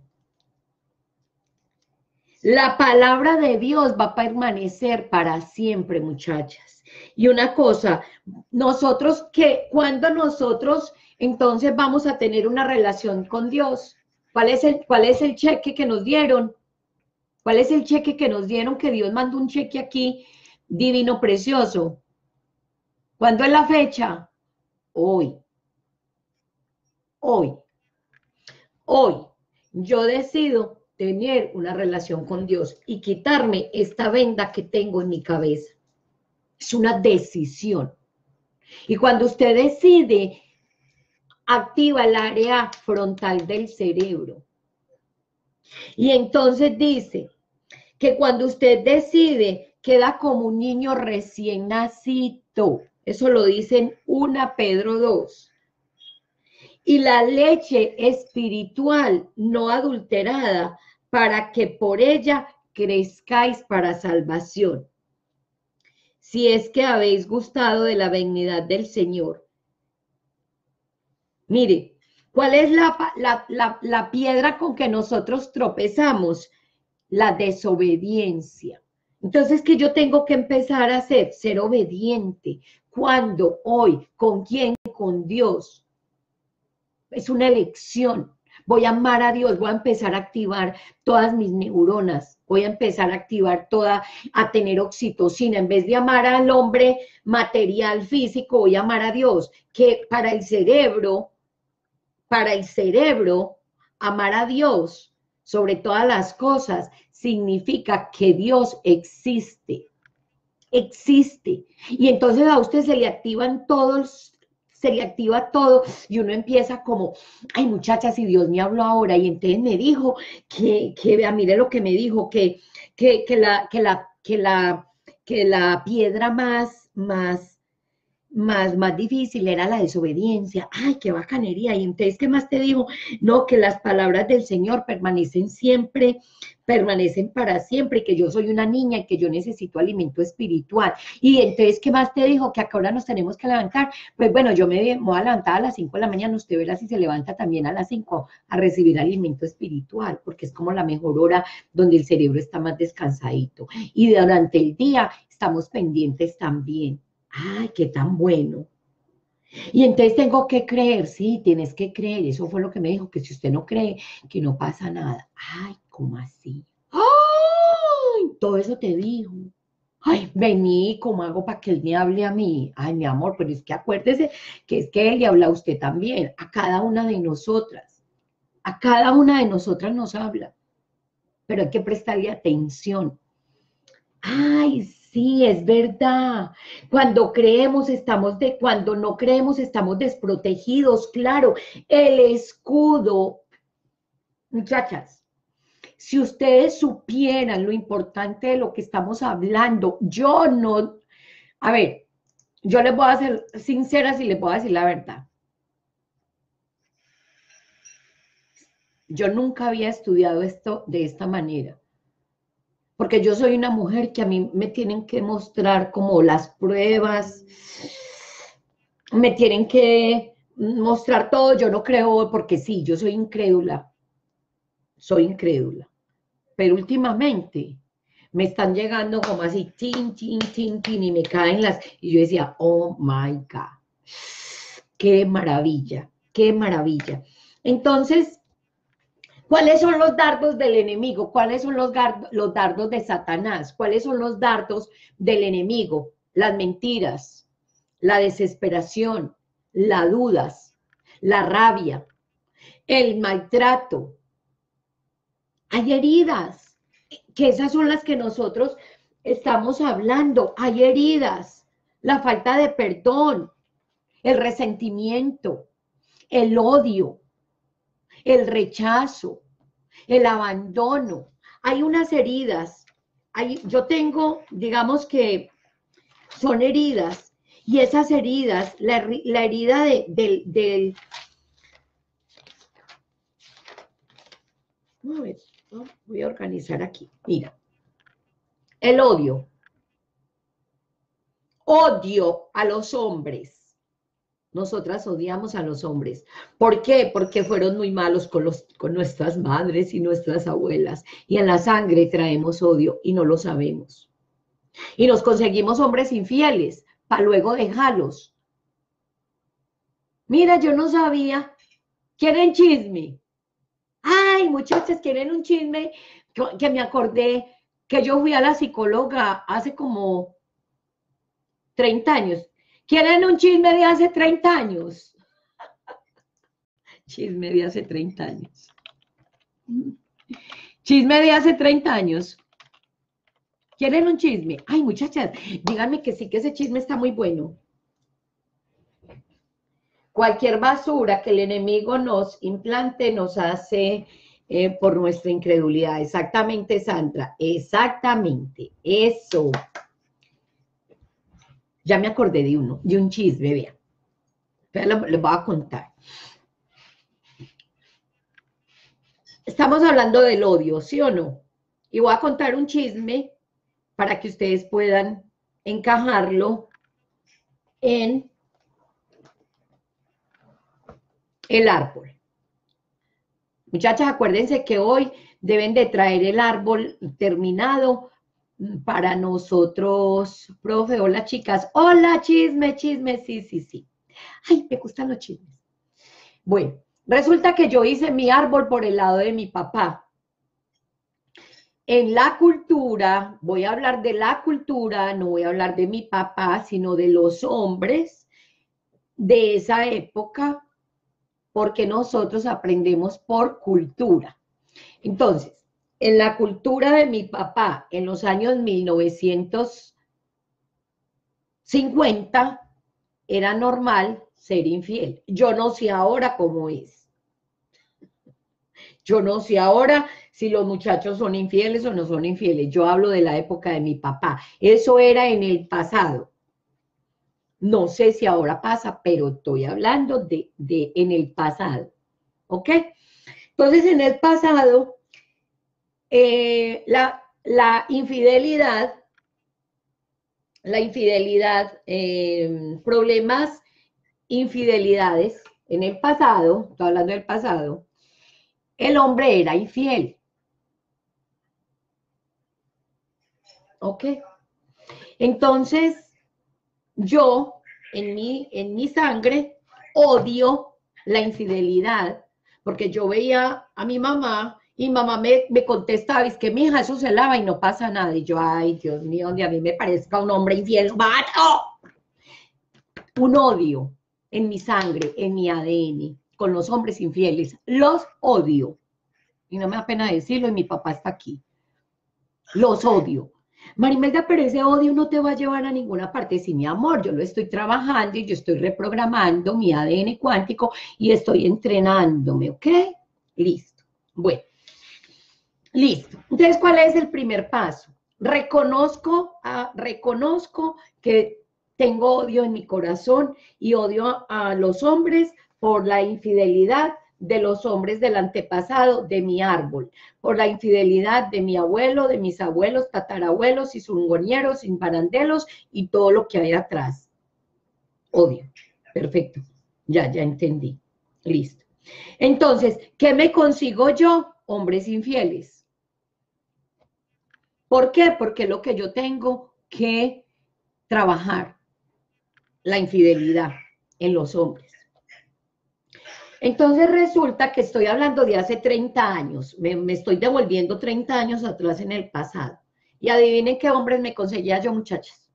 La palabra de Dios va a permanecer para siempre, muchachas. Y una cosa, nosotros que, cuando nosotros entonces vamos a tener una relación con Dios, ¿cuál es el, cuál es el cheque que nos dieron? ¿Cuál es el cheque que nos dieron? Que Dios mandó un cheque aquí, divino, precioso. ¿Cuándo es la fecha? Hoy. Hoy. Hoy. Yo decido tener una relación con Dios y quitarme esta venda que tengo en mi cabeza. es una decisión. Y cuando usted decide, activa el área frontal del cerebro. Y entonces dice que cuando usted decide, queda como un niño recién nacido. Eso lo dice en primera Pedro dos. Y la leche espiritual no adulterada, para que por ella crezcáis para salvación. Si es que habéis gustado de la benignidad del Señor. Mire, ¿cuál es la, la, la, la piedra con que nosotros tropezamos? La desobediencia. Entonces, ¿qué yo tengo que empezar a hacer? Ser obediente. ¿Cuándo? Hoy. ¿Con quién? Con Dios. Es una elección. Voy a amar a Dios, voy a empezar a activar todas mis neuronas, voy a empezar a activar toda, a tener oxitocina. En vez de amar al hombre material, físico, voy a amar a Dios, que para el cerebro, para el cerebro, amar a Dios sobre todas las cosas significa que Dios existe, existe. Y entonces a usted se le activan todos se le activa todo y uno empieza como, ay muchacha, si Dios me habló ahora, y entonces me dijo que, que vea, mire lo que me dijo, que, que, que, la, que, la, que, la, que la piedra más, más, más, más difícil era la desobediencia. Ay, qué bacanería. Y entonces, ¿qué más te digo? No, que las palabras del Señor permanecen siempre, permanecen para siempre, y que yo soy una niña y que yo necesito alimento espiritual. Y entonces, ¿qué más te dijo? Que acá ahora nos tenemos que levantar. Pues bueno, yo me, me voy a levantar a las cinco de la mañana, usted verá si se levanta también a las cinco a recibir alimento espiritual, porque es como la mejor hora donde el cerebro está más descansadito. Y durante el día estamos pendientes también. Ay, qué tan bueno. Y entonces tengo que creer, sí, tienes que creer. Eso fue lo que me dijo, que si usted no cree, que no pasa nada. Ay, ¿cómo así? Ay, todo eso te dijo. Ay, vení, ¿cómo hago para que él me hable a mí? Ay, mi amor, pero es que acuérdese que es que él le habla a usted también, a cada una de nosotras. A cada una de nosotras nos habla. Pero hay que prestarle atención. Ay, sí, es verdad. Cuando creemos estamos de, cuando no creemos estamos desprotegidos, claro. El escudo, muchachas, si ustedes supieran lo importante de lo que estamos hablando, yo no, a ver, yo les voy a ser sincera si les voy a decir la verdad. Yo nunca había estudiado esto de esta manera. Porque yo soy una mujer que a mí me tienen que mostrar como las pruebas, me tienen que mostrar todo, yo no creo, porque sí, yo soy incrédula, soy incrédula, pero últimamente me están llegando como así, tin, tin, tin, tin, y me caen las, y yo decía, oh my God, qué maravilla, qué maravilla. Entonces, ¿cuáles son los dardos del enemigo? ¿Cuáles son los, los dardos de Satanás? ¿Cuáles son los dardos del enemigo? Las mentiras, la desesperación, las dudas, la rabia, el maltrato. Hay heridas, que esas son las que nosotros estamos hablando. Hay heridas, la falta de perdón, el resentimiento, el odio, el rechazo, el abandono. Hay unas heridas, hay, yo tengo, digamos que son heridas, y esas heridas, la, la herida de, del, del no, no, voy a organizar aquí, mira, el odio, odio a los hombres. Nosotras odiamos a los hombres. ¿Por qué? Porque fueron muy malos con, los, con nuestras madres y nuestras abuelas. Y en la sangre traemos odio y no lo sabemos. Y nos conseguimos hombres infieles para luego dejarlos. Mira, yo no sabía. ¿Quieren chisme? Ay, muchachas, ¿quieren un chisme? Que, que me acordé que yo fui a la psicóloga hace como treinta años. ¿Quieren un chisme de hace treinta años? Chisme de hace treinta años. Chisme de hace treinta años. ¿Quieren un chisme? Ay, muchachas, díganme que sí, que ese chisme está muy bueno. Cualquier basura que el enemigo nos implante nos hace eh, por nuestra incredulidad. Exactamente, Sandra. Exactamente. Eso. Ya me acordé de uno, de un chisme, vean. Les voy a contar. Estamos hablando del odio, ¿sí o no? Y voy a contar un chisme para que ustedes puedan encajarlo en el árbol. Muchachas, acuérdense que hoy deben de traer el árbol terminado para nosotros, profe. Hola, chicas. Hola, chisme, chisme, sí, sí, sí. Ay, me gustan los chismes. Bueno, resulta que yo hice mi árbol por el lado de mi papá. En la cultura, voy a hablar de la cultura, no voy a hablar de mi papá, sino de los hombres de esa época, porque nosotros aprendemos por cultura. Entonces, en la cultura de mi papá, en los años mil novecientos cincuenta, era normal ser infiel. Yo no sé ahora cómo es. Yo no sé ahora si los muchachos son infieles o no son infieles. Yo hablo de la época de mi papá. Eso era en el pasado. No sé si ahora pasa, pero estoy hablando de, de en el pasado. ¿Ok? Entonces, en el pasado, eh, la, la infidelidad, la infidelidad, eh, problemas, infidelidades, en el pasado, estoy hablando del pasado, el hombre era infiel. ¿Ok? Entonces, yo, en mi, en mi sangre, odio la infidelidad, porque yo veía a mi mamá y mamá me, me contestaba, es que mi hija eso se lava y no pasa nada. Y yo, ay, Dios mío, donde a mí me parezca un hombre infiel, ¡mato! Un odio en mi sangre, en mi A D N, con los hombres infieles. Los odio. Y no me da pena decirlo, y mi papá está aquí. Los odio. Marimelda, pero ese odio no te va a llevar a ninguna parte. Sí, mi amor, yo lo estoy trabajando y yo estoy reprogramando mi A D N cuántico y estoy entrenándome, ¿ok? Listo. Bueno, listo. Entonces, ¿cuál es el primer paso? Reconozco, ah, reconozco que tengo odio en mi corazón y odio a, a los hombres por la infidelidad de los hombres del antepasado de mi árbol, por la infidelidad de mi abuelo, de mis abuelos, tatarabuelos y zungoñeros, sin barandelos y todo lo que hay atrás. Odio. Perfecto. Ya, ya entendí. Listo. Entonces, ¿qué me consigo yo? Hombres infieles. ¿Por qué? Porque es lo que yo tengo que trabajar, la infidelidad en los hombres. Entonces resulta que estoy hablando de hace treinta años, me, me estoy devolviendo treinta años atrás en el pasado. Y adivinen qué hombres me conseguía yo, muchachas.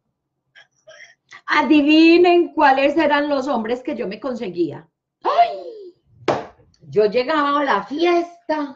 Adivinen cuáles eran los hombres que yo me conseguía. ¡Ay! Yo llegaba a la fiesta,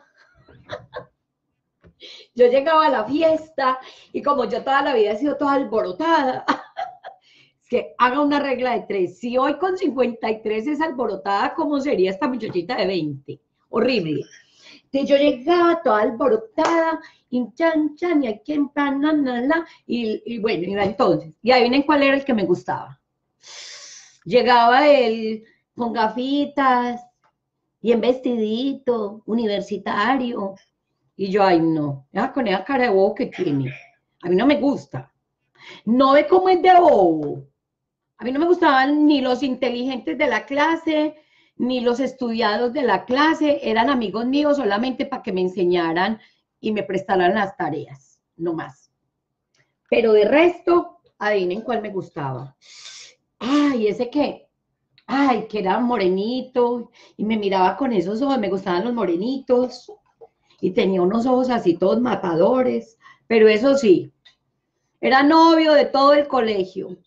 yo llegaba a la fiesta y como yo toda la vida he sido toda alborotada, que haga una regla de tres. Si hoy con cincuenta y tres es alborotada, ¿cómo sería esta muchachita de veinte? Horrible. Entonces yo llegaba toda alborotada, y chan, chan, y aquí en plan, na, na, na, y, y bueno, iba entonces. Y adivinen cuál era el que me gustaba. Llegaba él con gafitas y en vestidito, universitario. Y yo, ay, no, esa con esa cara de bobo que tiene. A mí no me gusta. No ve cómo es de bobo. A mí no me gustaban ni los inteligentes de la clase, ni los estudiados de la clase, eran amigos míos solamente para que me enseñaran y me prestaran las tareas, no más. Pero de resto, adivinen cuál me gustaba. Ay, ese qué, ay, que era morenito, y me miraba con esos ojos, me gustaban los morenitos, y tenía unos ojos así todos matadores, pero eso sí, era novio de todo el colegio.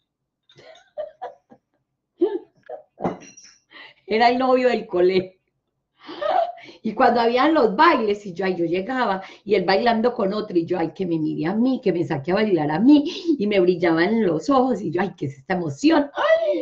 Era el novio del colegio. Y cuando habían los bailes, y yo, ay, yo llegaba, y él bailando con otro, y yo, ay, que me mire a mí, que me saque a bailar a mí, y me brillaban los ojos, y yo, ay, ¿qué es esta emoción? ¡Ay!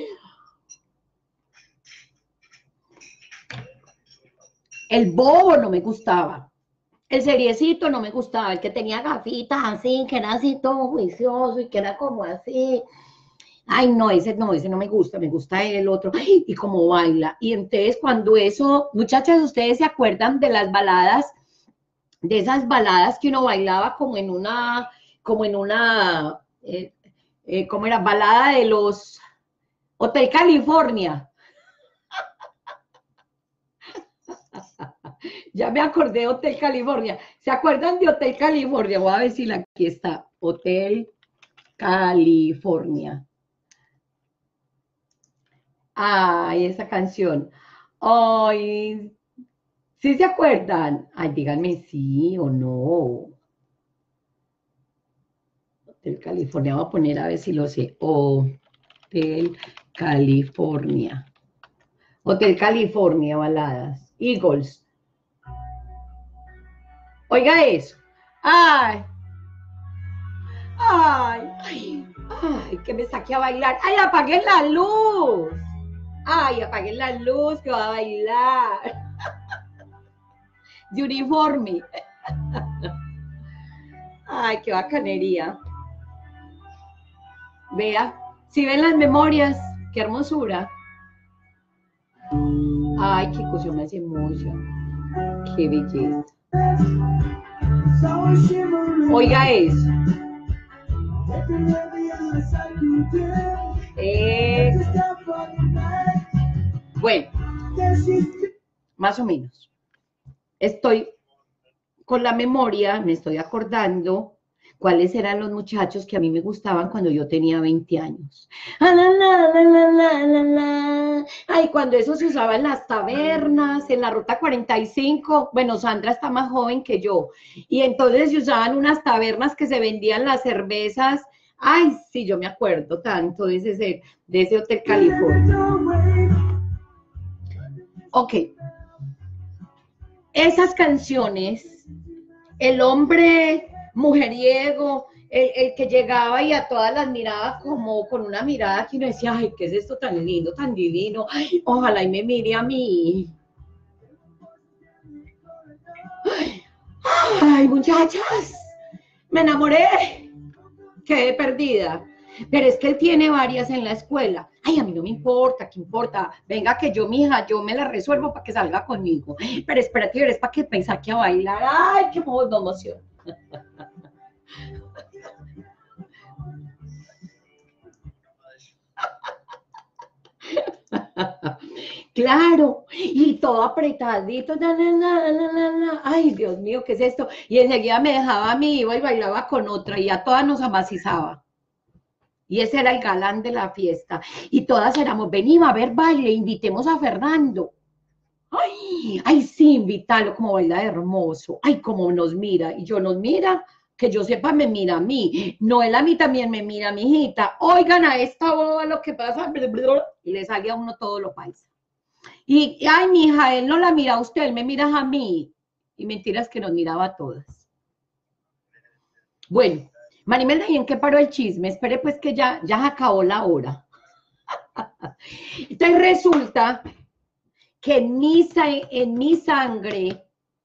El bobo no me gustaba. El seriecito no me gustaba, el que tenía gafitas así, que era así todo juicioso y que era como así. Ay, no, ese no, ese no me gusta, me gusta el otro. Ay, y cómo baila. Y entonces cuando eso, muchachas, ¿ustedes se acuerdan de las baladas, de esas baladas que uno bailaba como en una, como en una, eh, eh, ¿cómo era? Balada de los Hotel California. Ya me acordé de Hotel California. ¿Se acuerdan de Hotel California? Voy a ver si aquí está. Hotel California. Ay, esa canción. Ay, ¿sí se acuerdan? Ay, díganme sí o no. Hotel California, voy a poner a ver si lo sé. Hotel California. Hotel California, baladas. Eagles. Oiga eso. Ay. Ay, ay, ay, que me saque a bailar. Ay, apaguen la luz. Ay, apaguen la luz que va a bailar. De uniforme. Ay, qué bacanería. Vea, si ven las memorias, qué hermosura. Ay, qué cosa me hace mucho. Qué belleza. Oiga eso. Eh, bueno, más o menos. Estoy con la memoria, me estoy acordando cuáles eran los muchachos que a mí me gustaban cuando yo tenía veinte años. Ah, la, la, la, la, la, la, la. Ay, cuando eso se usaba en las tabernas, en la Ruta cuarenta y cinco, bueno, Sandra está más joven que yo, y entonces se usaban unas tabernas que se vendían las cervezas. Ay, sí, yo me acuerdo tanto de ese, de ese Hotel California. Ok. Esas canciones, el hombre mujeriego, el, el que llegaba y a todas las miraba como con una mirada que uno decía, ay, ¿qué es esto tan lindo, tan divino? Ay, ojalá y me mire a mí. Ay, ay, muchachas, me enamoré, quedé perdida. Pero es que él tiene varias en la escuela. Ay, a mí no me importa, ¿qué importa? Venga que yo, mija, yo me la resuelvo para que salga conmigo. Pero espérate, eres para que pensar que a bailar. Ay, qué emoción. Claro, y todo apretadito, na, na, na, na, na. Ay, Dios mío, ¿qué es esto? Y enseguida me dejaba a mí, iba y bailaba con otra, y a todas nos amacizaba. Y ese era el galán de la fiesta. Y todas éramos, venimos a ver baile, invitemos a Fernando. Ay, ay, sí, invítalo, como baila hermoso. Ay, cómo nos mira. Y yo nos mira, que yo sepa, me mira a mí. Noel a mí también me mira, mi hijita. Oigan a esta boba lo que pasa. Y le sale a uno todo lo paisa. Y, ay, mi hija, él no la mira a usted, él me mira a mí. Y mentiras que nos miraba a todas. Bueno. Marimelda, ¿y en qué paró el chisme? Espere pues que ya, ya acabó la hora. Entonces resulta que en mi, en mi sangre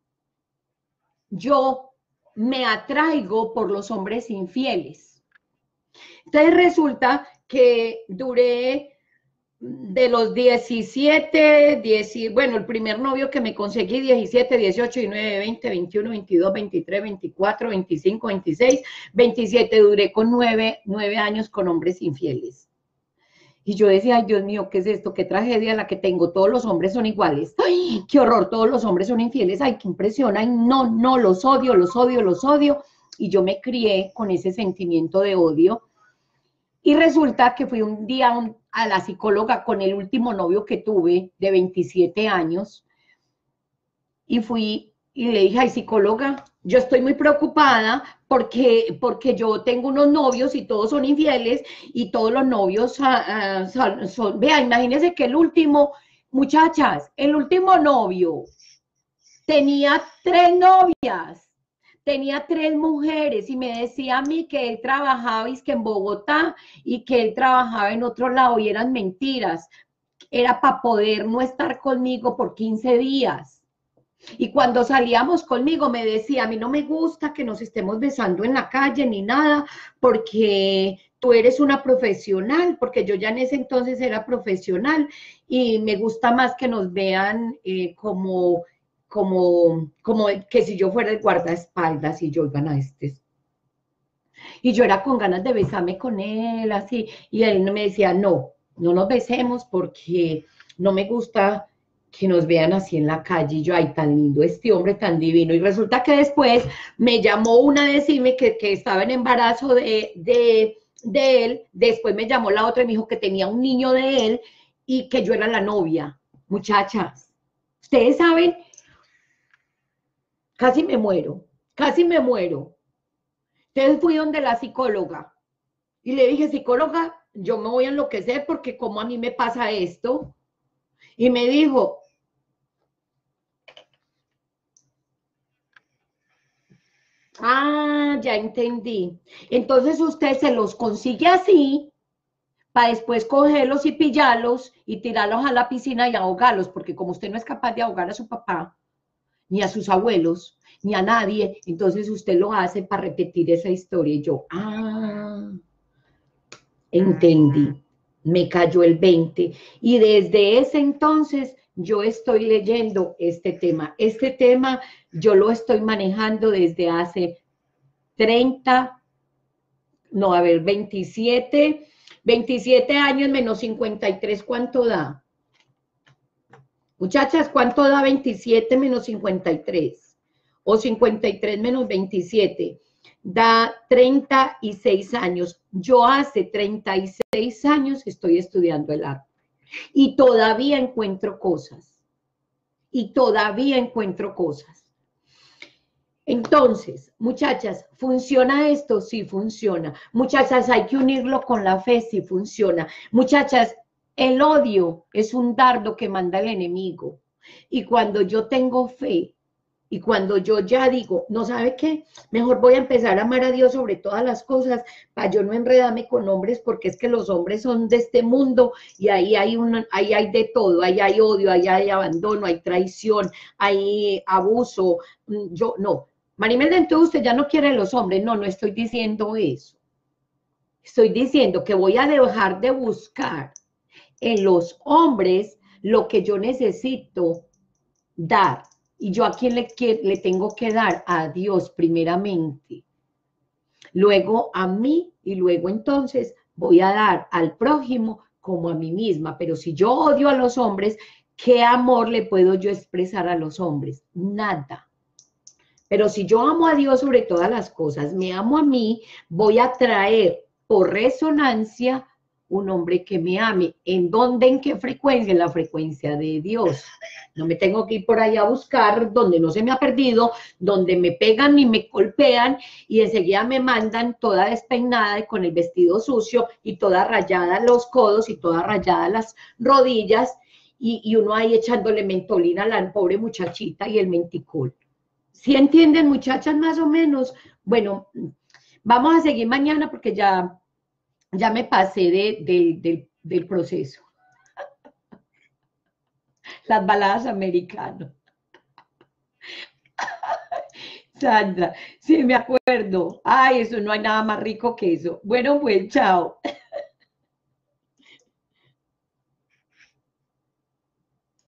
yo me atraigo por los hombres infieles. Entonces resulta que duré de los diecisiete, diez, bueno, el primer novio que me conseguí, diecisiete, dieciocho, diecinueve, veinte, veintiuno, veintidós, veintitrés, veinticuatro, veinticinco, veintiséis, veintisiete, duré con nueve, nueve años con hombres infieles. Y yo decía, ay, Dios mío, ¿qué es esto? ¿Qué tragedia la que tengo? Todos los hombres son iguales. ¡Ay, qué horror! Todos los hombres son infieles. ¡Ay, qué impresión! ¡Ay, no, no! Los odio, los odio, los odio. Y yo me crié con ese sentimiento de odio. Y resulta que fui un día un, a la psicóloga con el último novio que tuve, de veintisiete años, y fui y le dije, ay, psicóloga, yo estoy muy preocupada porque, porque yo tengo unos novios y todos son infieles, y todos los novios uh, son, son, vea, imagínense que el último, muchachas, el último novio tenía tres novias, tenía tres mujeres y me decía a mí que él trabajaba y es que en Bogotá y que él trabajaba en otro lado y eran mentiras. Era para poder no estar conmigo por quince días. Y cuando salíamos conmigo me decía, a mí no me gusta que nos estemos besando en la calle ni nada, porque tú eres una profesional, porque yo ya en ese entonces era profesional y me gusta más que nos vean eh, como, como, como que si yo fuera el guardaespaldas y yo iban a este. Y yo era con ganas de besarme con él, así, y él me decía, no, no nos besemos porque no me gusta que nos vean así en la calle, y yo, ay, tan lindo, este hombre tan divino, y resulta que después me llamó una a decirme que, que estaba en embarazo de, de, de él, después me llamó la otra y me dijo que tenía un niño de él, y que yo era la novia. Muchachas, ustedes saben, casi me muero, casi me muero. Entonces fui donde la psicóloga, y le dije, psicóloga, yo me voy a enloquecer porque como a mí me pasa esto, y me dijo, ah, ya entendí. Entonces usted se los consigue así para después cogerlos y pillarlos y tirarlos a la piscina y ahogarlos, porque como usted no es capaz de ahogar a su papá, ni a sus abuelos, ni a nadie, entonces usted lo hace para repetir esa historia. Y yo, ah, entendí, me cayó el veinte. Y desde ese entonces yo estoy leyendo este tema. Este tema yo lo estoy manejando desde hace treinta, no, a ver, veintisiete, veintisiete años menos cincuenta y tres, ¿cuánto da? Muchachas, ¿cuánto da veintisiete menos cincuenta y tres? O cincuenta y tres menos veintisiete. Da treinta y seis años. Yo hace treinta y seis años estoy estudiando el arte. Y todavía encuentro cosas. Y todavía encuentro cosas. Entonces, muchachas, ¿funciona esto? Sí, funciona. Muchachas, hay que unirlo con la fe, sí funciona. Muchachas, el odio es un dardo que manda el enemigo. Y cuando yo tengo fe, y cuando yo ya digo, ¿no sabe qué? Mejor voy a empezar a amar a Dios sobre todas las cosas, para yo no enredarme con hombres, porque es que los hombres son de este mundo, y ahí hay, una, ahí hay de todo, ahí hay odio, ahí hay abandono, hay traición, hay abuso. Yo, no. Marimelda, entonces usted ya no quiere a los hombres. No, no estoy diciendo eso. Estoy diciendo que voy a dejar de buscar en los hombres lo que yo necesito dar. Y yo a quién le, le tengo que dar, a Dios primeramente. Luego a mí y luego entonces voy a dar al prójimo como a mí misma. Pero si yo odio a los hombres, ¿qué amor le puedo yo expresar a los hombres? Nada. Pero si yo amo a Dios sobre todas las cosas, me amo a mí, voy a traer por resonancia un hombre que me ame. ¿En dónde? ¿En qué frecuencia? En la frecuencia de Dios. No me tengo que ir por ahí a buscar donde no se me ha perdido, donde me pegan y me golpean y enseguida me mandan toda despeinada y con el vestido sucio y toda rayada los codos y toda rayada las rodillas y, y uno ahí echándole mentolina a la pobre muchachita y el menticol. ¿Sí entienden, muchachas, más o menos? Bueno, vamos a seguir mañana porque ya, ya me pasé de, de, de, del proceso. Las baladas americanas. Sandra, sí me acuerdo. Ay, eso no hay nada más rico que eso. Bueno, pues, chao.